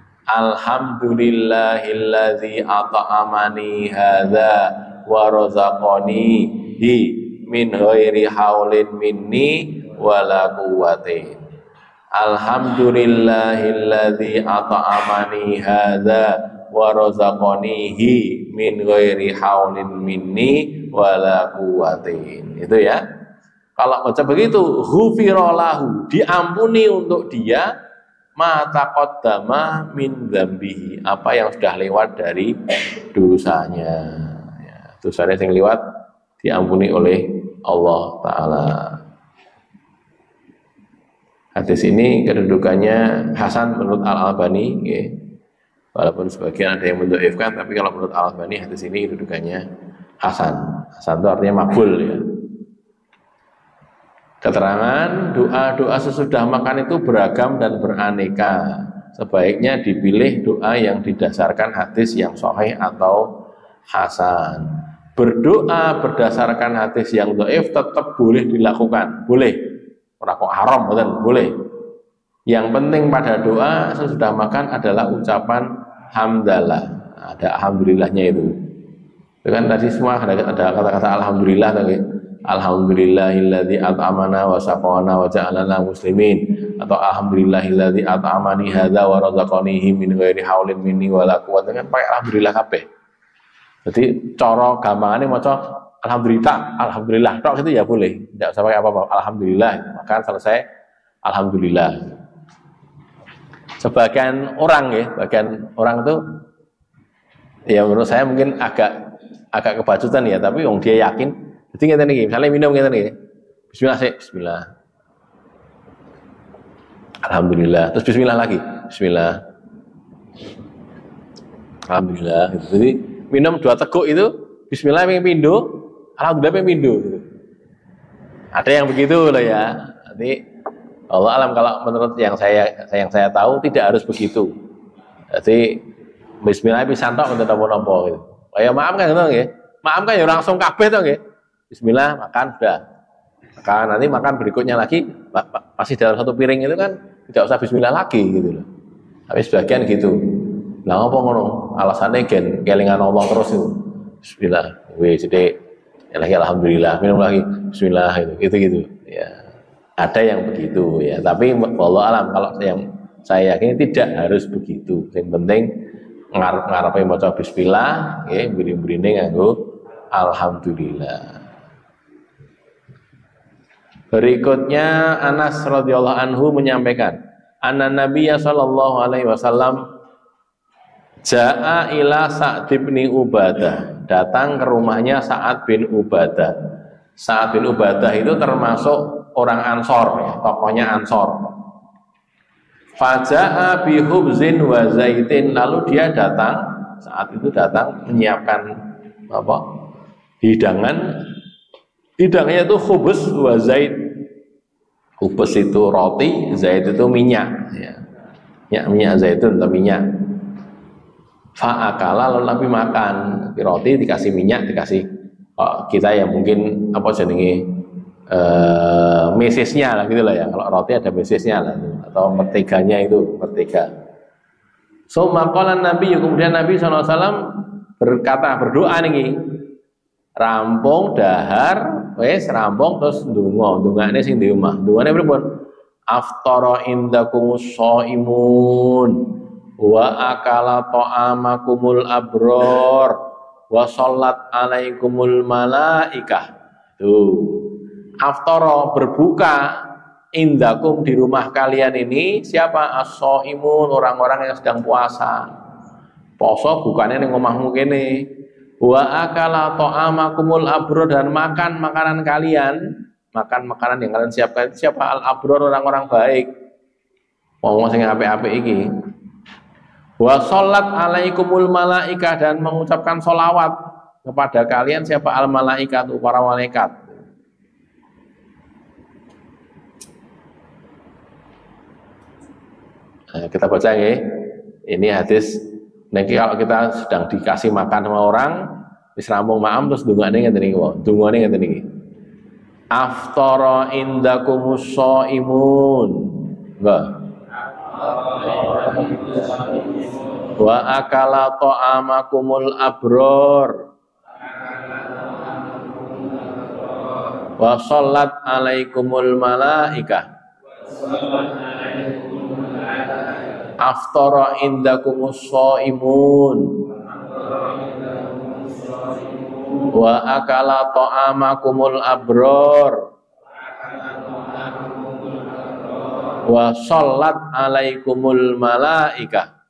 Alhamdulillahilladzi at'amani hadza wa razaqanihi min ghairi haulin minni wala quwwatin. Alhamdulillahilladzi at'amani hadza wa razaqanihi min ghairi haulin minni wala quwwatin. Itu ya. Kalau baca begitu, ghufira lahu, diampuni untuk dia ma taqaddama min dzambihi, apa yang sudah lewat dari dosanya. Ya, dosanya yang lewat diampuni oleh Allah Ta'ala. Hadis ini kedudukannya hasan menurut Al-Albani, ya. Walaupun sebagian ada yang mendhaifkan, tapi kalau menurut Al-Albani hadis ini kedudukannya hasan. Hasan itu artinya makbul, ya. Keterangan doa-doa sesudah makan itu beragam dan beraneka. Sebaiknya dipilih doa yang didasarkan hadis yang sahih atau hasan. Berdoa berdasarkan hadis yang dhaif tetap boleh dilakukan, boleh. Ora kok haram, betul, boleh. Yang penting pada doa sesudah makan adalah ucapan hamdalah. Ada alhamdulillahnya itu. Itu kan tadi semua ada kata-kata alhamdulillah tadi. Alhamdulillahilladzi at'amana wa saqana wa ja'alana muslimin, atau alhamdulillahilladzi at'amani hadza wa razaqanihi min ghairi haulin minni wala quwwata, kan pakai alhamdulillah kabeh. Jadi cara gampangane maca alhamdulillah, alhamdulillah tok itu ya boleh. Tidak usah pakai apa-apa. Alhamdulillah, maka selesai alhamdulillah. Sebagian orang ya, bagian orang itu ya menurut saya mungkin agak agak kebacutan ya, tapi yang dia yakin. Jadi ngeten iki, misalnya minum ngeten iki. Bismillah sih, bismillah. Alhamdulillah, terus bismillah lagi. Bismillah. Alhamdulillah. Jadi minum dua teguk itu bismillah pengen pindo, alhamdulillah pengen pindo gitu. Ada yang begitu loh ya. Nanti Allah alam, kalau menurut yang saya yang saya tahu tidak harus begitu. Jadi bismillah pisan tok untuk napa-napa gitu. Kayak maaf kan ngono nggih. Maaf kan ya langsung kabeh to nggih. Bismillah, makan sudah. Makan, nanti makan berikutnya lagi masih dalam satu piring itu kan tidak usah bismillah lagi gitu loh. Tapi sebagian gitu. Lah apa ngono? Alasannya gen kelingan Allah terus itu. Bismillah. Wih, jadi lagi alhamdulillah, minum lagi bismillah gitu. Gitu-gitu. Ya. Ada yang begitu ya, tapi wallahu alam kalau yang saya yakin tidak harus begitu. Yang penting ngarep-ngarepe maca bismillah, nggih, mbring-mrine nganggo alhamdulillah. Berikutnya Anas radhiyallahu anhu menyampaikan, anna Nabiyya sallallahu alaihi wasallam jaa ila Sa'd bin Ubadah, datang ke rumahnya Sa'ad bin Ubadah. Sa'ad bin Ubadah itu termasuk orang Ansor ya, tokohnya Ansor. Faja'a bi hubzin wa zaitin, lalu dia datang, saat itu datang menyiapkan apa? Hidangan. Hidangnya itu khubus wa zait. Khubus itu roti, zait itu minyak ya. Minyak, minyak zaitun atau minyak. Fa'akala, lalu Nabi makan. Roti dikasih minyak, dikasih oh, kita yang mungkin apa jenenge uh, mesisnya lah gitu lah ya. Kalau roti ada mesisnya lah, atau menteganya itu mentega. So maqala Nabi, kemudian Nabi shallallahu alaihi wasallam berkata, berdoa nih, rampung dahar wes rampung terus ndonga, ndongane sing di omah. Ndongane pripun? Aftara indakumus shaimun wa akala ta'amakumul abror wa shollat alaikumul malaikah. Tuh. Aftara berbuka indakum di rumah kalian ini siapa? As-shaimun, orang-orang yang sedang puasa. Poso bukannya ning omahmu kene. Wa akala ta'amakumul abror, dan makan makanan kalian, makan makanan yang kalian siapkan. Siapa? Al abror, orang-orang baik. Wong sing apik-apik iki. Wa shollat alaikumul malaikah, dan mengucapkan sholawat kepada kalian siapa? Al malaikatu, para malaikat. Nah, kita baca ya. Ini hadis. Nanti kalau kita sedang dikasih makan sama orang, wis rampung maam terus dungane ngeten iki wae. Dungane ngeten iki. Aftara indakumus shaimun. Enggak. Wa akala ta'amakumul abror. Wa shollat alaikumul malaikah. Aftara indakumus shaimun wa akala ta'amakumul abror wa shollat alaikumul malaika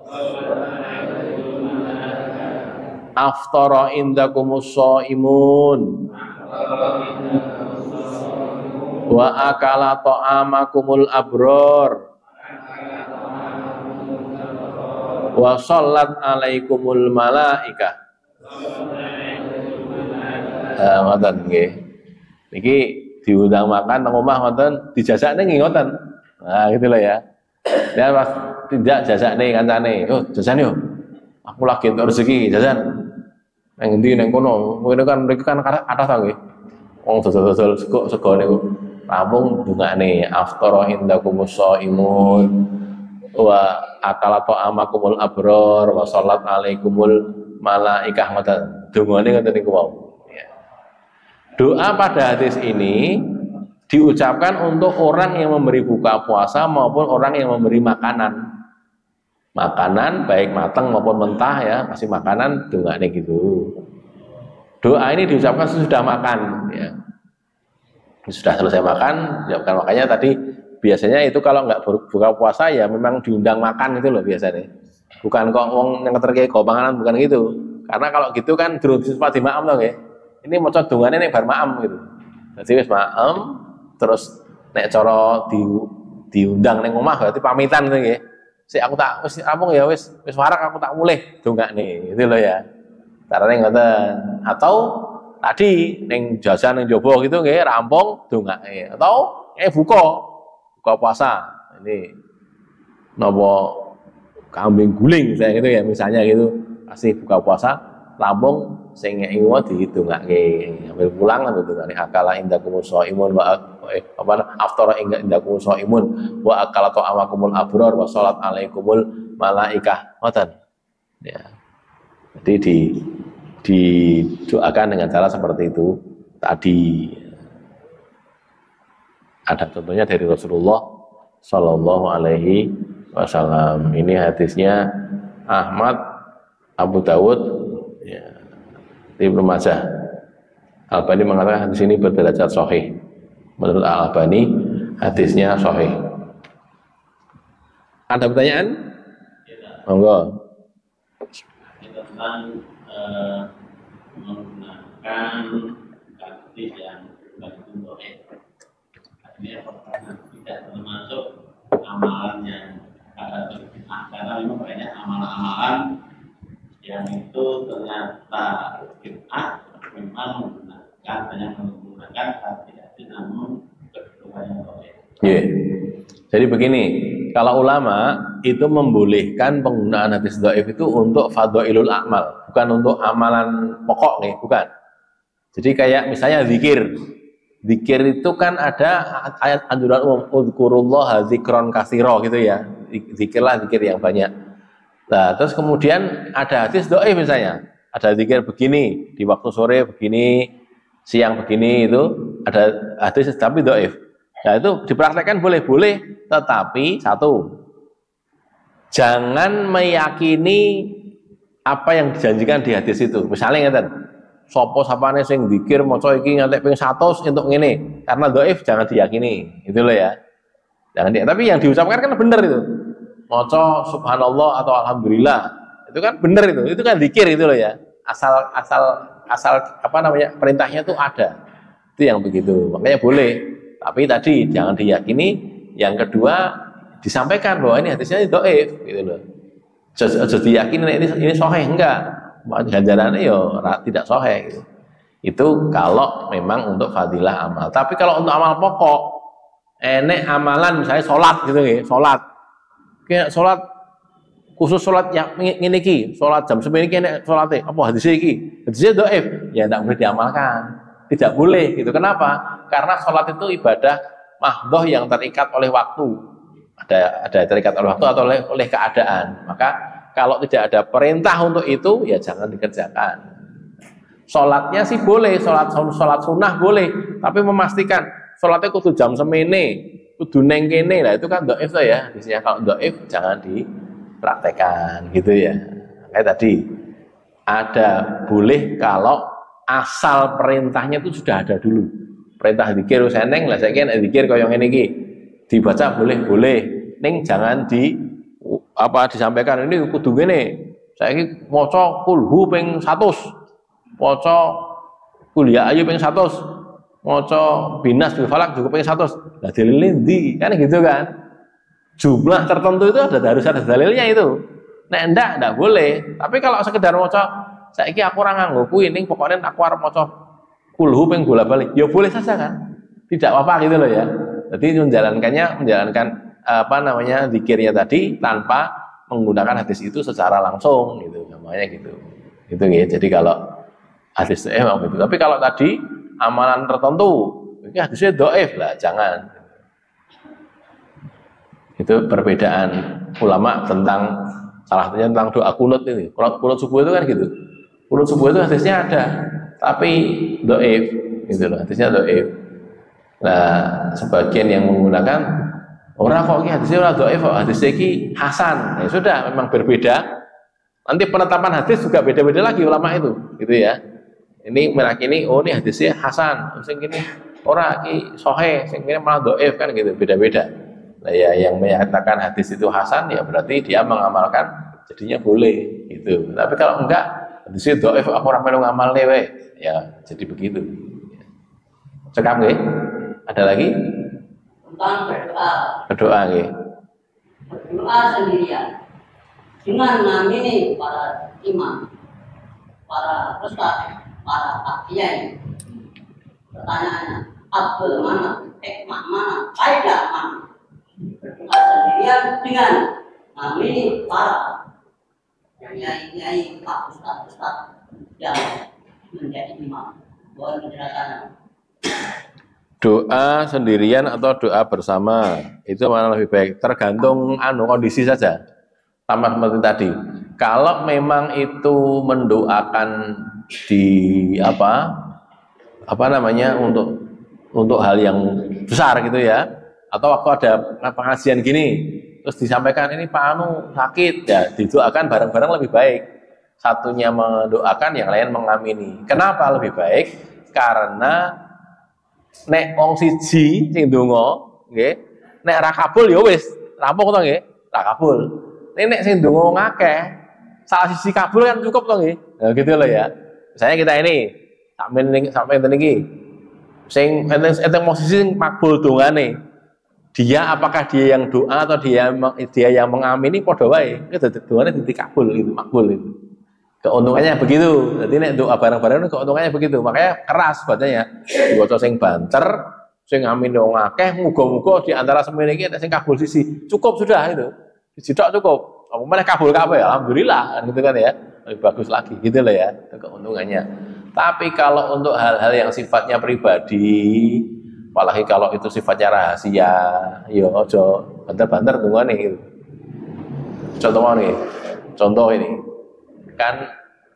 aftara indakumus shaimun wa akala ta'amakumul abror wa shollat alaikumul malaika. Ah ngoten nggih. Niki diundang makan nang omah ngoten, dijajakne nggih ngoten. Nah, gitu loh ya. Ya pas tidak jajakne kancane. Oh, jajan yo. Aku lagi entuk rezeki jajan. Nang endi nang kono? Kowe kan mriki kan atas ta nggih. Wong dodol-dodol sego-sego niku. Rampung dungane aftara indakumus shaimun wa akala ta'amakumul abror wa shollat alaikumul malaikah ngoten. Dungane ngoten niku wau. Ya. Doa pada hadis ini diucapkan untuk orang yang memberi buka puasa maupun orang yang memberi makanan. Makanan baik matang maupun mentah ya, kasih makanan dongane gitu. Doa ini diucapkan sesudah makan ya. Sudah selesai makan, diucapkan. Makanya tadi biasanya itu kalau nggak buka puasa ya memang diundang makan itu loh biasanya. Bukan kok wong yang keterkei go panganan, bukan gitu. Karena kalau gitu kan durung sempat dimaam loh ya. Ini maca dongane ning bar maam gitu. Jadi wis maam terus nek cara di diundang ning omah berarti pamitan itu nggih. Sik aku tak wis rampung ya wis wis warak aku tak mulih dongane. Itu loh ya. Carane ngoten. Atau tadi ning jajan ning jaba gitu nggih rampung dongake. Atau eh buka buka puasa. Ini napa kambing guling saya gitu ya misalnya gitu. Kasih buka puasa rampung sing ngeki wae dihitungake ambil pulang ambil dongane akala indakumus shaimun wa apa aftara indakumus shaimun wa akala ta'amakumul abror wa sholat alaikumul malaikah ngoten ya. Jadi di didoakan dengan cara seperti itu tadi. Ada contohnya dari Rasulullah Shallallahu Alaihi Wasallam. Ini hadisnya Ahmad, Abu Dawud, ya, Ibnu Majah. Al-Albani mengatakan hadis ini berderajat sahih. Menurut Al-Albani hadisnya sahih. Ada pertanyaan? Monggo. Tentang eh, menggunakan hadis yang begitu sahih. Artinya tidak termasuk amalan yang ada berfitnah karena memang banyak amalan-amalan yang itu ternyata bid'ah memang menggunakan banyak menggunakan hati-hati namun keduanya boleh. Yeah. Jadi begini, kalau ulama itu membolehkan penggunaan hadis dhaif itu untuk fadhailul a'mal, bukan untuk amalan pokok nih, bukan. Jadi kayak misalnya zikir. Zikir itu kan ada ayat anjuran umum uzkurullaha dzikron katsira gitu ya. Zikirlah zikir yang banyak. Nah, terus kemudian ada hadis dhaif misalnya. Ada zikir begini, di waktu sore begini, siang begini itu ada hadis tapi dhaif. Nah, itu dipraktekkan boleh-boleh, tetapi satu, jangan meyakini apa yang dijanjikan di hadis itu. Misalnya ngeten, sapa sapane sing zikir maca iki nganti ping seratus entuk ngene, karena dhaif jangan diyakini. Itu loh ya. Jangan di, tapi yang diucapkan kan benar itu. Maca subhanallah atau alhamdulillah. Itu kan benar itu. Itu kan zikir itu loh ya. Asal asal asal apa namanya? Perintahnya itu ada. Itu yang begitu. Makanya boleh. Tapi tadi jangan diyakini. Yang kedua disampaikan bahwa ini hadisnya dhaif gitu loh. Jadi diyakini ini ini sahih enggak? Ganjarannya ya tidak sahih gitu. Itu kalau memang untuk fadilah amal. Tapi kalau untuk amal pokok, enek amalan misalnya sholat gitu ya, sholat. Kayak sholat khusus sholat yang ngene iki, sholat jam sembilan iki enek sholatnya. Apa hadisnya iki? Hadisnya dhaif, ya tidak boleh diamalkan. Tidak boleh gitu. Kenapa? Karena sholat itu ibadah mahdhoh yang terikat oleh waktu. Ada ada terikat oleh waktu atau oleh, oleh keadaan. Maka kalau tidak ada perintah untuk itu, ya jangan dikerjakan. Sholatnya sih boleh, sholat sholat sunnah boleh, tapi memastikan sholatnya kudu jam semene, kudu neng kene lah itu kan dhaif tuh ya. Biasanya kalau dhaif jangan dipraktekan gitu ya. Kayak tadi ada boleh kalau asal perintahnya itu sudah ada dulu. Perintah zikir seneng lah, saya kira zikir koyo ngene iki. dibaca boleh-boleh, ning jangan di apa disampaikan ini kudu ngene. Saiki maca kulhu ping seratus. Maca kuliah ayu ping seratus. Maca binas bil falak juga ping seratus. Lah dalile ndi? Kan gitu kan. Jumlah tertentu itu ada harus ada dalilnya itu. Nek ndak ndak boleh. Tapi kalau sekedar maca saiki aku ora nganggo kuwi ning pokoknya aku arep maca kulhu ping bola-balik. Ya boleh saja kan. Tidak apa-apa gitu loh ya. Jadi menjalankannya menjalankan apa namanya zikirnya tadi tanpa menggunakan hadis itu secara langsung gitu. Namanya gitu. Gitu ya. Jadi kalau hadis eh memang gitu. Tapi kalau tadi amalan tertentu ini hadisnya dhaif lah, jangan. Itu perbedaan ulama tentang salah satunya tentang doa kunut ini. Kunut, kunut subuh itu kan gitu. Kunut subuh itu hadisnya ada, tapi dhaif gitu loh. Hadisnya dhaif. Nah, sebagian yang menggunakan orang kok ini hadisnya ora dhaif, hadisnya ini hasan. Ya sudah, memang berbeda. Nanti penetapan hadis juga beda-beda lagi ulama itu, gitu ya. Ini meyakini oh ini hadisnya hasan, sing ini ora iki sahih, sing ini malah dhaif kan gitu, beda-beda. Nah, ya yang menyatakan hadis itu hasan ya berarti dia mengamalkan jadinya boleh gitu. Tapi kalau enggak hadisnya dhaif aku ora melu ngamalne wae, ya jadi begitu. Cekam nggih? Ada lagi? Tentang berdoa. Berdoa nggih. Berdoa sendirian dengan mengamini para imam, para ustaz, para kiai. Pertanyaannya, abdul mana, hikmah mana, faedah mana? Berdoa sendirian dengan mengamini para kiai-kiai, pak ustaz-ustaz yang menjadi imam. Boleh menjelaskan? Doa sendirian atau doa bersama itu mana lebih baik? Tergantung anu kondisi saja. Sama seperti tadi. Kalau memang itu mendoakan di apa apa namanya untuk untuk hal yang besar gitu ya, atau waktu ada pengajian gini terus disampaikan ini Pak Anu sakit ya didoakan bareng-bareng lebih baik. Satunya mendoakan, yang lain mengamini. Kenapa lebih baik? Karena nek wong siji sing ndonga nggih, nek ra kabul ya wis rampung to nggih, ra kabul. Nek sing ndonga wong akeh, salah siji kabul kan cukup to nggih. Nah gitu loh ya. Misalnya kita ini sampeyan sampeyan enten iki sing enten enten posisi sing makbul dongane. Dia apakah dia yang doa atau dia dia yang mengamini padha wae. Itu dongane dikabul itu, makbul itu. Keuntungannya begitu. Jadi nek doa bareng-bareng keuntungannya begitu. Makanya keras bacanya. Diwaca sing banter, sing ngamin wong akeh, muga-muga di antara semene iki nek sing kabul sisi. Cukup sudah itu. Dicidok cukup. Apa meneh kabul kabeh alhamdulillah gitu kan ya. Lebih bagus lagi gitu loh ya. Itu keuntungannya. Tapi kalau untuk hal-hal yang sifatnya pribadi, apalagi kalau itu sifatnya rahasia, ya aja banter-banter dungane gitu. Contoh nih. Contoh ini. Kan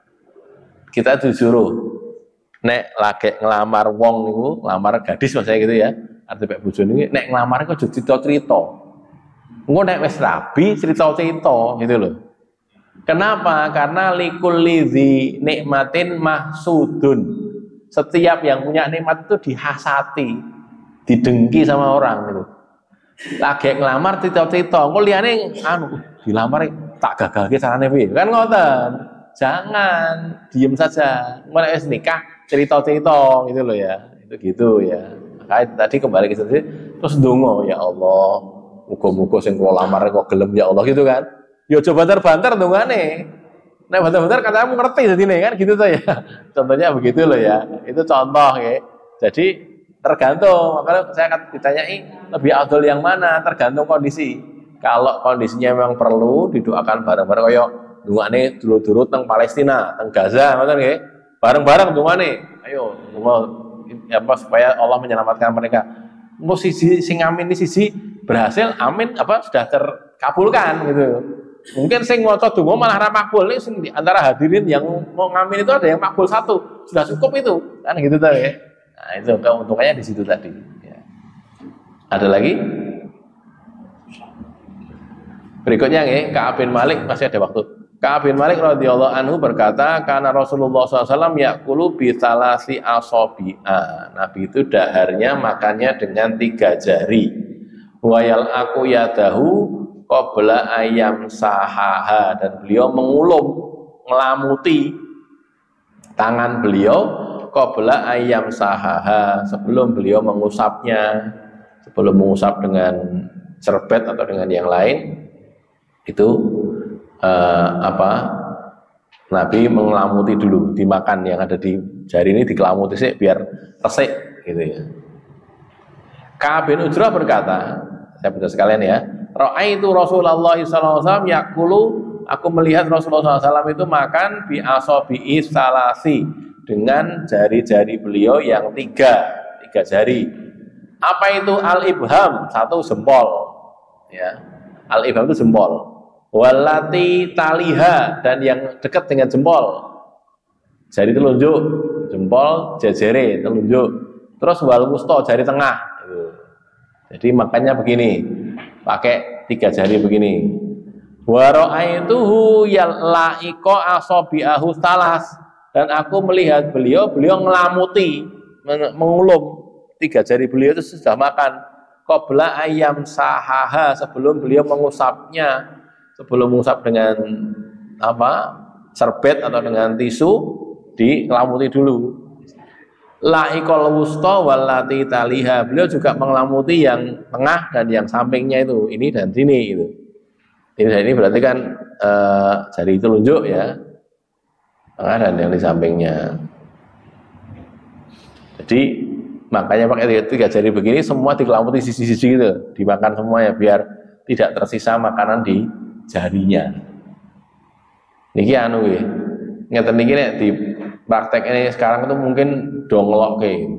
kita disuruh nek lagi ngelamar wong niku, ngelamar gadis maksudnya gitu ya. Arep pek bojone iki nek nglamar iku aja cerita-cerita. Engko nek wis rabi cerita-cerita gitu loh. Kenapa? Karena likul lidzi nikmatin mahsudun. Setiap yang punya nikmat itu dihasati, didengki sama orang gitu. Lagi ngelamar cerita-cerita, engko liyane anu dilamar tak gagal ke carane piye kan ngoten. Jangan diem saja, mulai es nikah cerita-cerita gitu loh ya, itu gitu ya. Makanya tadi kembali ke situ terus ndonga ya Allah, muga-muga sing kula lamar kok gelem ya Allah gitu kan. Ya coba banter-banter ndongane. Nek banter-banter katamu ngerti dadine kan gitu tuh ya. Contohnya begitu loh ya. Itu contoh ya. Jadi tergantung, makanya saya akan ditanyai lebih afdal yang mana, tergantung kondisi. Kalau kondisinya memang perlu didoakan bareng-bareng kaya dungane dulu-dulu teng Palestina, teng Gaza ngoten nggih. Bareng-bareng dungane. Ayo, apa supaya Allah menyelamatkan mereka. Mau sisi sing amin ini sisi berhasil, amin apa sudah terkabulkan gitu. Mungkin sing maca donga malah ra makbul, sing di antara hadirin yang mau ngamin itu ada yang makbul satu, sudah cukup itu. Kan gitu tuh ya. Nah, itu keuntungannya di situ tadi ya. Ada lagi? Berikutnya nih, Ka'ab bin Malik, masih ada waktu. Ka'ab bin Malik radhiyallahu anhu berkata, karena Rasulullah shallallahu alaihi wasallam ya'kulu bi thalasi asabi'a. Nabi itu daharnya makannya dengan tiga jari. wayal aku yadahu qabla ayam sahaha, dan beliau mengulum, ngelamuti tangan beliau qabla ayam sahaha, sebelum beliau mengusapnya, sebelum mengusap dengan serbet atau dengan yang lain itu eh, apa Nabi mengelamuti dulu, dimakan yang ada di jari ini dikelamuti sih biar resik gitu ya. Ka'ab bin Ujrah berkata, saya baca sekalian ya, ra'aitu Rasulullah sallallahu alaihi wasallam yakulu, aku melihat Rasulullah sallallahu alaihi wasallam itu makan bi asabi'i salasi, dengan jari-jari beliau yang tiga, tiga jari. Apa itu al-ibham? Satu jempol ya. Al-ibham itu jempol. Walati taliha, dan yang dekat dengan jempol, jari telunjuk, jempol, jajere, telunjuk, terus wal wusta, jari tengah. Jadi makannya begini, pakai tiga jari begini. Wa ra'aituhu yalaiko asabi'ahu talas, dan aku melihat beliau, beliau ngelamuti, mengulum tiga jari beliau itu sudah makan. Qabla ayam sahaha, sebelum beliau mengusapnya, sebelum mengusap dengan apa serbet atau dengan tisu, dikelamuti dulu. Laikol wusta walati taliha, beliau juga mengelamuti yang tengah dan yang sampingnya itu, ini dan sini itu. Ini dan ini berarti kan eh, jari telunjuk ya, tengah dan yang di sampingnya. Jadi makanya pakai tiga jari begini, semua dikelamuti sisi-sisi gitu, dimakan semuanya biar tidak tersisa makanan di jarinya. Niki anu nggih. Ngeten niki nek di praktek ini sekarang itu mungkin dongloke.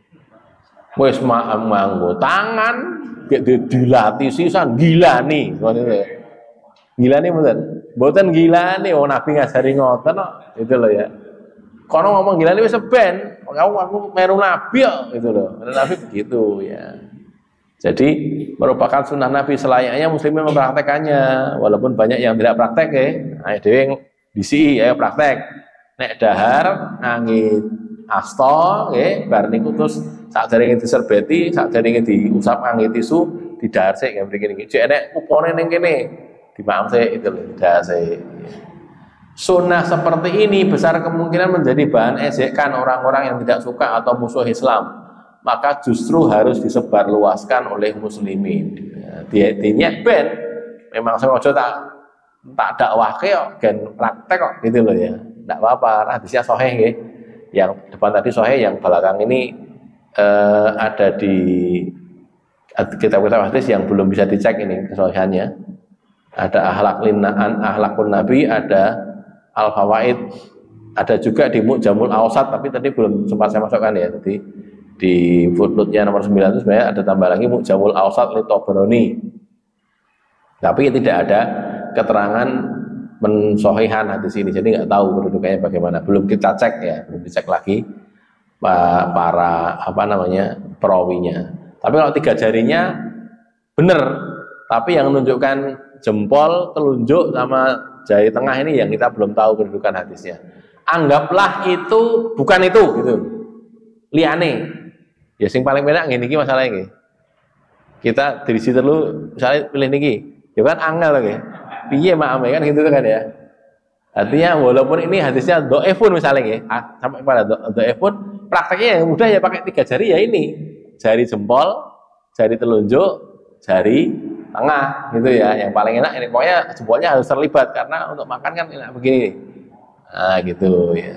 Wis manggo tangan gek dilatih sisan gilani, ngoten lho. Gilani mboten? Mboten gilani, wong Nabi ngajari ngoten kok. Itu lho ya. Kono ngomong gilani wis seben, aku aku meru Nabi kok, gitu loh. Nabi begitu ya. Jadi merupakan sunnah Nabi, selayaknya muslimin mempraktekannya, walaupun banyak yang tidak praktek ya. Ayo dewe disi, ayo praktek. Nek dahar ngangit asto, ya, bar niku terus sak jaringe diserbeti, sak jaringe diusap ngangit tisu, didahar sik ya mriki niki. Cek nek upone ning kene dimaam sik itu lho, didahar sik. Sunnah seperti ini besar kemungkinan menjadi bahan ejekan orang-orang yang tidak suka atau musuh Islam. Maka justru harus disebarluaskan oleh muslimin. Dia dinyek ben memang sengaja tak tak dakwahke kok gen praktek kok gitu loh ya. Enggak apa-apa, hadisnya sahih nggih. Yang depan tadi sahih, yang belakang ini eh, ada di kitab-kitab hadis yang belum bisa dicek ini kesahihannya. Ada akhlak linnaan, akhlakun nabi, ada al-fawaid, ada juga di Mu'jamul Awsat, tapi tadi belum sempat saya masukkan ya. Jadi di footnote-nya nomor sembilan itu sebenarnya ada tambah lagi Mu'jamul Awsat li Tabrani. Tapi tidak ada keterangan mensohihan hadis ini, jadi nggak tahu kedudukannya bagaimana. Belum kita cek ya, belum dicek lagi para apa namanya perawinya. Tapi kalau tiga jarinya benar, tapi yang menunjukkan jempol, telunjuk sama jari tengah ini yang kita belum tahu kedudukan hadisnya. Anggaplah itu bukan itu gitu. Liane. Ya sing paling penak ngene iki masalah iki. Kita dari situ dulu misalnya pilih niki. Ya kan angel lagi. Piye maam kan gitu kan ya. Artinya walaupun ini hadisnya dhaifun misalnya nggih, sampai pada dhaifun, prakteknya yang mudah ya pakai tiga jari ya ini. Jari jempol, jari telunjuk, jari tengah gitu ya. Yang paling enak ini pokoknya jempolnya harus terlibat karena untuk makan kan enak begini. Nah, gitu ya.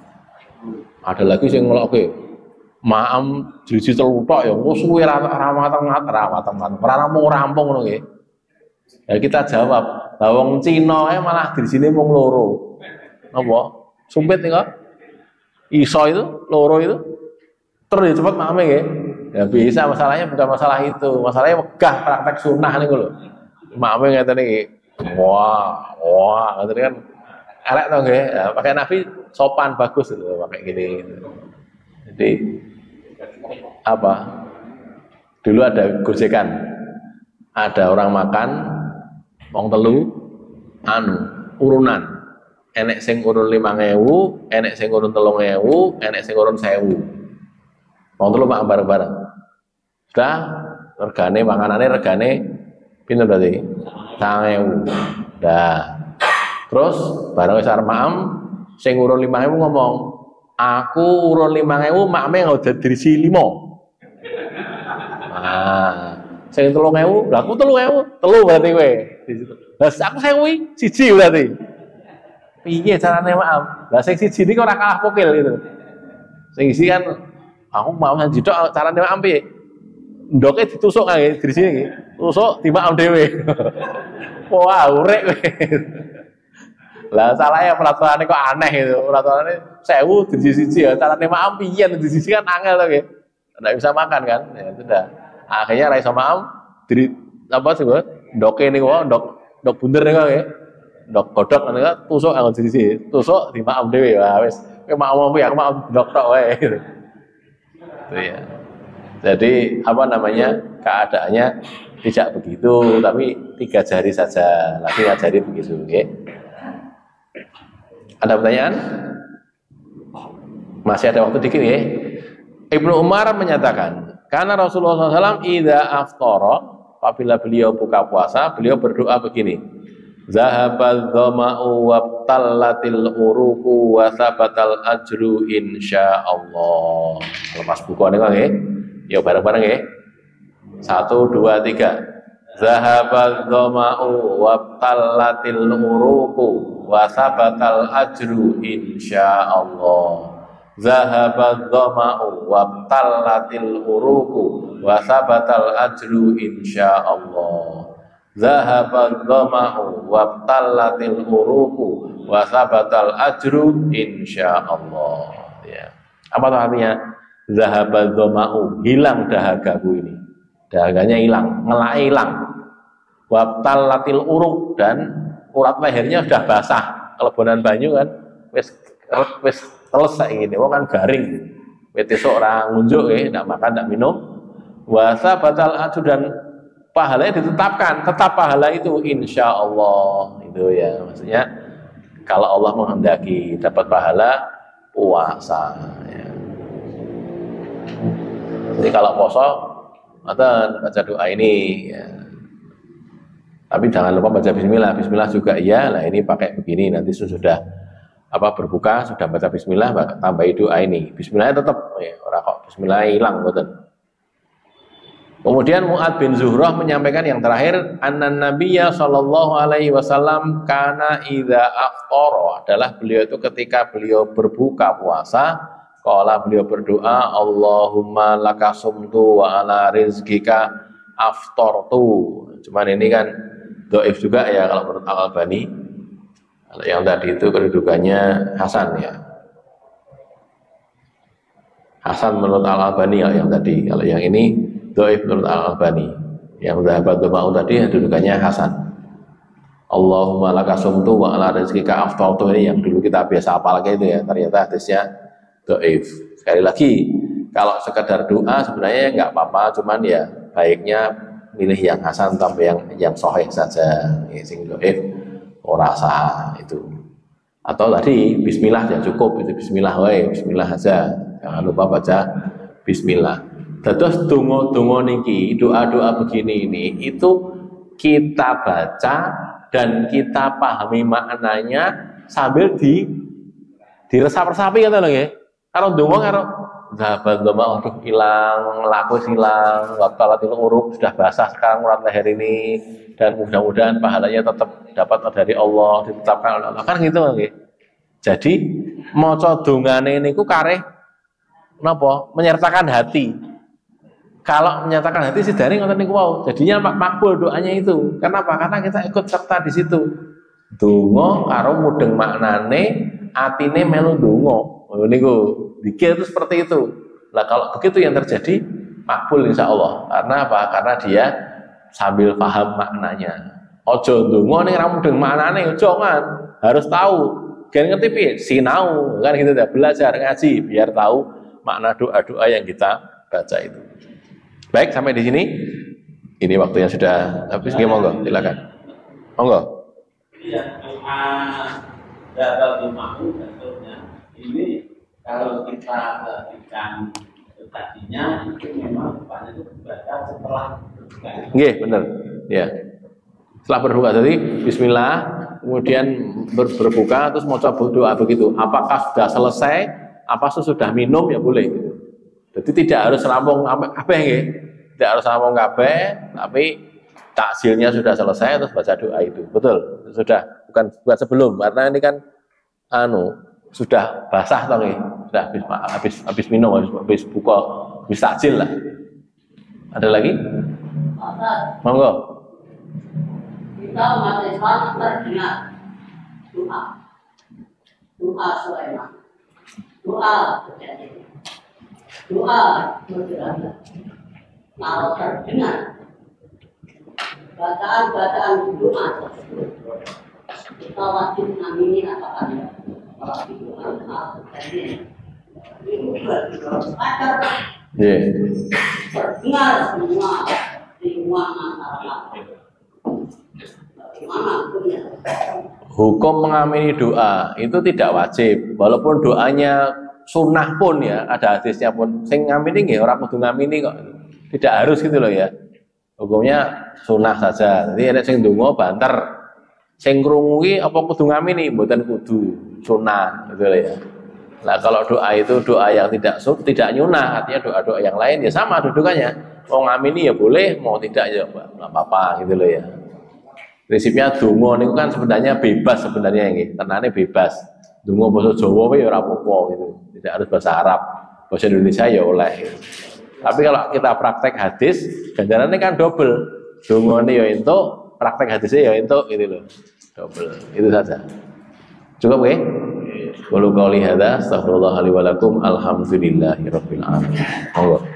Ada lagi sing ngelokke maam jiji telutok ya, wis suwe ra ramateng-mateng, ramateng-mateng. Ora rampung rampung ngono nggih. Ya kita jawab, lah wong Cina ae malah di sini mung loro. Napa? Sumpit nih kok. Iso itu, loro itu. Terus cepet maame nggih. Ya bisa, masalahnya bukan masalah itu. Masalahnya megah praktek sunnah niku lho. Maame ngeten iki. Wah, wah, ngeten kan elek to nggih. Ya, pakai Nabi sopan bagus itu pakai gini. Jadi apa? Dulu ada gojekan, ada orang makan, wong telu, anu urunan, enek sing urun lima ewu, enek sing urun telung ewu, enek sing urun sewu, wong telu makan bareng-bareng. Sudah regane panganane regane pinten berarti? sangang ewu. Dah. Terus bareng wis arep maem sing urun lima ewu ngomong, "Aku urun lima ewu, makme nggo dirisi lima." Nah, sing telung ewu, lah aku telung ewu, telu berarti kowe. Lah aku sewu siji berarti. Piye carane maem? Lah sing siji iki ora kalah pokil gitu. Sing isi kan aku mau nang jidok carane maem piye? Ndoke ditusuk kae dirisi iki. Tusuk dimaem dhewe. Wah, urek kowe. Lah salahnya peraturannya kok aneh itu. Peraturannya sewu dirisi siji ya. Carane maem piye dirisi kan angel to nggih. Ndak bisa makan kan? Ya sudah. Akhirnya ra iso maem diri apa sih kok? Ndoke niku ndok ndok bunder niku nggih. Ndok godhog niku tusuk anggo dirisi. Tusuk dimaem dhewe. Wah wis kowe maem ya aku maem ndok tok wae. Itu ya. Jadi apa namanya? Keadaannya tidak begitu, tapi tiga jari saja. Lagi tiga jari begitu, okay? Ada pertanyaan? Masih ada waktu dikit ya. Ibnu Umar menyatakan, karena Rasulullah shallallahu alaihi wasallam idza aftara, apabila beliau buka puasa, beliau berdoa begini. Zahabal dhama'u wabtallatil uruku wa sabatal ajru insyaallah. Lepas buku ini kan ya. Yuk bareng-bareng ya. Satu, dua, tiga. Zahabal dhama'u wabtallatil uruku wa sabatal ajru insyaallah. Zahabal dhama'u wabtallatil uruku wa sabatal ajru insyaallah. Zahabal dhama'u wabtallatil uruku wa sabatal ajru insyaallah. Ya. Apa itu artinya? Zahabal dhama'u, hilang dahagaku ini. Dahaganya hilang, ngelai hilang. Wabtallatil uruk, dan urat lehernya sudah basah. Kelebonan banyu kan wis wis teles saiki ngene, wong kan garing. Wis esuk ora ngunjuk nggih, ndak makan, ndak minum. Wa sabatal ajru, dan pahalanya ditetapkan, tetap pahala itu insyaallah. Itu ya, maksudnya kalau Allah menghendaki dapat pahala puasa ya. Jadi kalau poso atau baca doa ini ya. Tapi jangan lupa baca bismillah. Bismillah juga iya. Nah ini pakai begini, nanti sudah apa berbuka sudah baca bismillah, tambahi doa ini. Bismillah tetap ya, orang kok bismillah hilang betul. Kemudian Mu'ad bin Zuhrah menyampaikan yang terakhir, annan nabiyya sallallahu alaihi wasallam kana idza aftara, adalah beliau itu ketika beliau berbuka puasa, qala beliau berdoa, Allahumma laka sumtu wa ala rizqika aftartu. Cuman ini kan dhaif juga ya kalau menurut Al-Albani. Kalau yang tadi itu kedudukannya hasan ya. Hasan menurut Al-Albani kalau yang tadi. Kalau yang ini dhaif menurut Al-Albani. Yang zahabat dhama'u tadi kedudukannya hasan. Allahumma laka sumtu wa ala rizqika aftartu, ini yang dulu kita biasa hafal itu ya. Ternyata hadisnya dhaif. Sekali lagi, kalau sekedar doa sebenarnya nggak apa-apa, cuman ya baiknya milih yang hasan tapi yang yang sahih saja. Ya, sing dhaif ora sah itu. Atau tadi bismillah ya cukup, itu bismillah wae, bismillah aja. Jangan lupa baca bismillah. Terus donga-donga niki, doa-doa begini ini itu kita baca dan kita pahami maknanya sambil di diresap-resapi kata lho nggih. Karo donga karo zahabat dhama'u, aduh hilang, laku hilang, wabtallatil uruk, sudah basah sekarang urat leher ini, dan mudah-mudahan pahalanya tetap dapat dari Allah, ditetapkan oleh Allah. Kan gitu nggih. Jadi maca dongane niku kareh napa? Menyertakan hati. Kalau menyertakan hati sidane ngoten niku wau. Jadinya makbul doanya itu. Kenapa? Karena kita ikut serta di situ. Donga karo mudeng maknane, atine melu donga. Oh, niku dikir itu seperti itu. Nah kalau begitu yang terjadi makbul insya Allah. Karena apa? Karena dia sambil paham maknanya. Ojo ndonga ning ra mudeng maknane, ojo kan. Harus tahu. Gen ngerti piye? Sinau kan gitu, belajar ngaji biar tahu makna doa-doa yang kita baca itu. Baik, sampai di sini. Ini waktunya sudah habis. Nggih, monggo, silakan. Monggo. Iya, dapat memahami tentunya. Ini kalau kita perhatikan tadinya itu memang banyak itu dibaca setelah Nggih, bener. Ya. Setelah berbuka jadi bismillah, kemudian ber, berbuka terus mau coba doa begitu. Apakah sudah selesai? Apa sudah minum ya boleh. Jadi tidak harus rampung kabeh nggih. Tidak harus rampung kabeh, tapi takjilnya sudah selesai terus baca doa itu. Betul. Sudah, bukan bukan sebelum karena ini kan anu sudah basah toh nggih. Sudah habis habis habis minum, habis, habis buka, habis takjil lah. Ada lagi? Monggo. Kita umat Islam terdengar doa, doa Sulaiman, doa terjadi, doa bergerak. Kalau terdengar bacaan-bacaan doa tersebut, kita wajib mengamini apa ada. Kalau doa terjadi, itu belajar terdengar semua semua masyarakat. Hukum mengamini doa itu tidak wajib, walaupun doanya sunnah pun ya, ada hadisnya pun. Sing ngamini nggih ora kudu ngamini kok. Tidak harus gitu loh ya. Hukumnya sunnah saja. Jadi ada sing ndonga banter. Sing krungu ki apa kudu ngamini? Mboten kudu, sunnah gitu loh ya. Nah, kalau doa itu doa yang tidak tidak nyunah, artinya doa-doa yang lain ya sama dudukannya. Mau ngamini ya boleh, mau tidak ya enggak apa-apa gitu loh ya. Prinsipnya donga niku kan sebenarnya bebas sebenarnya nggih. Tenane bebas. Donga basa Jawa ya ora apa-apa gitu. Tidak harus bahasa Arab. Bahasa Indonesia ya oleh. Gitu. Tapi kalau kita praktek hadis, ganjarannya kan double. Dongane ya entuk, praktek hadisnya ya entuk gitu loh. Double. Itu saja. Cukup nggih? Qul qouli hadza astaghfirullah li wa lakum alhamdulillahirabbil alamin. Allah.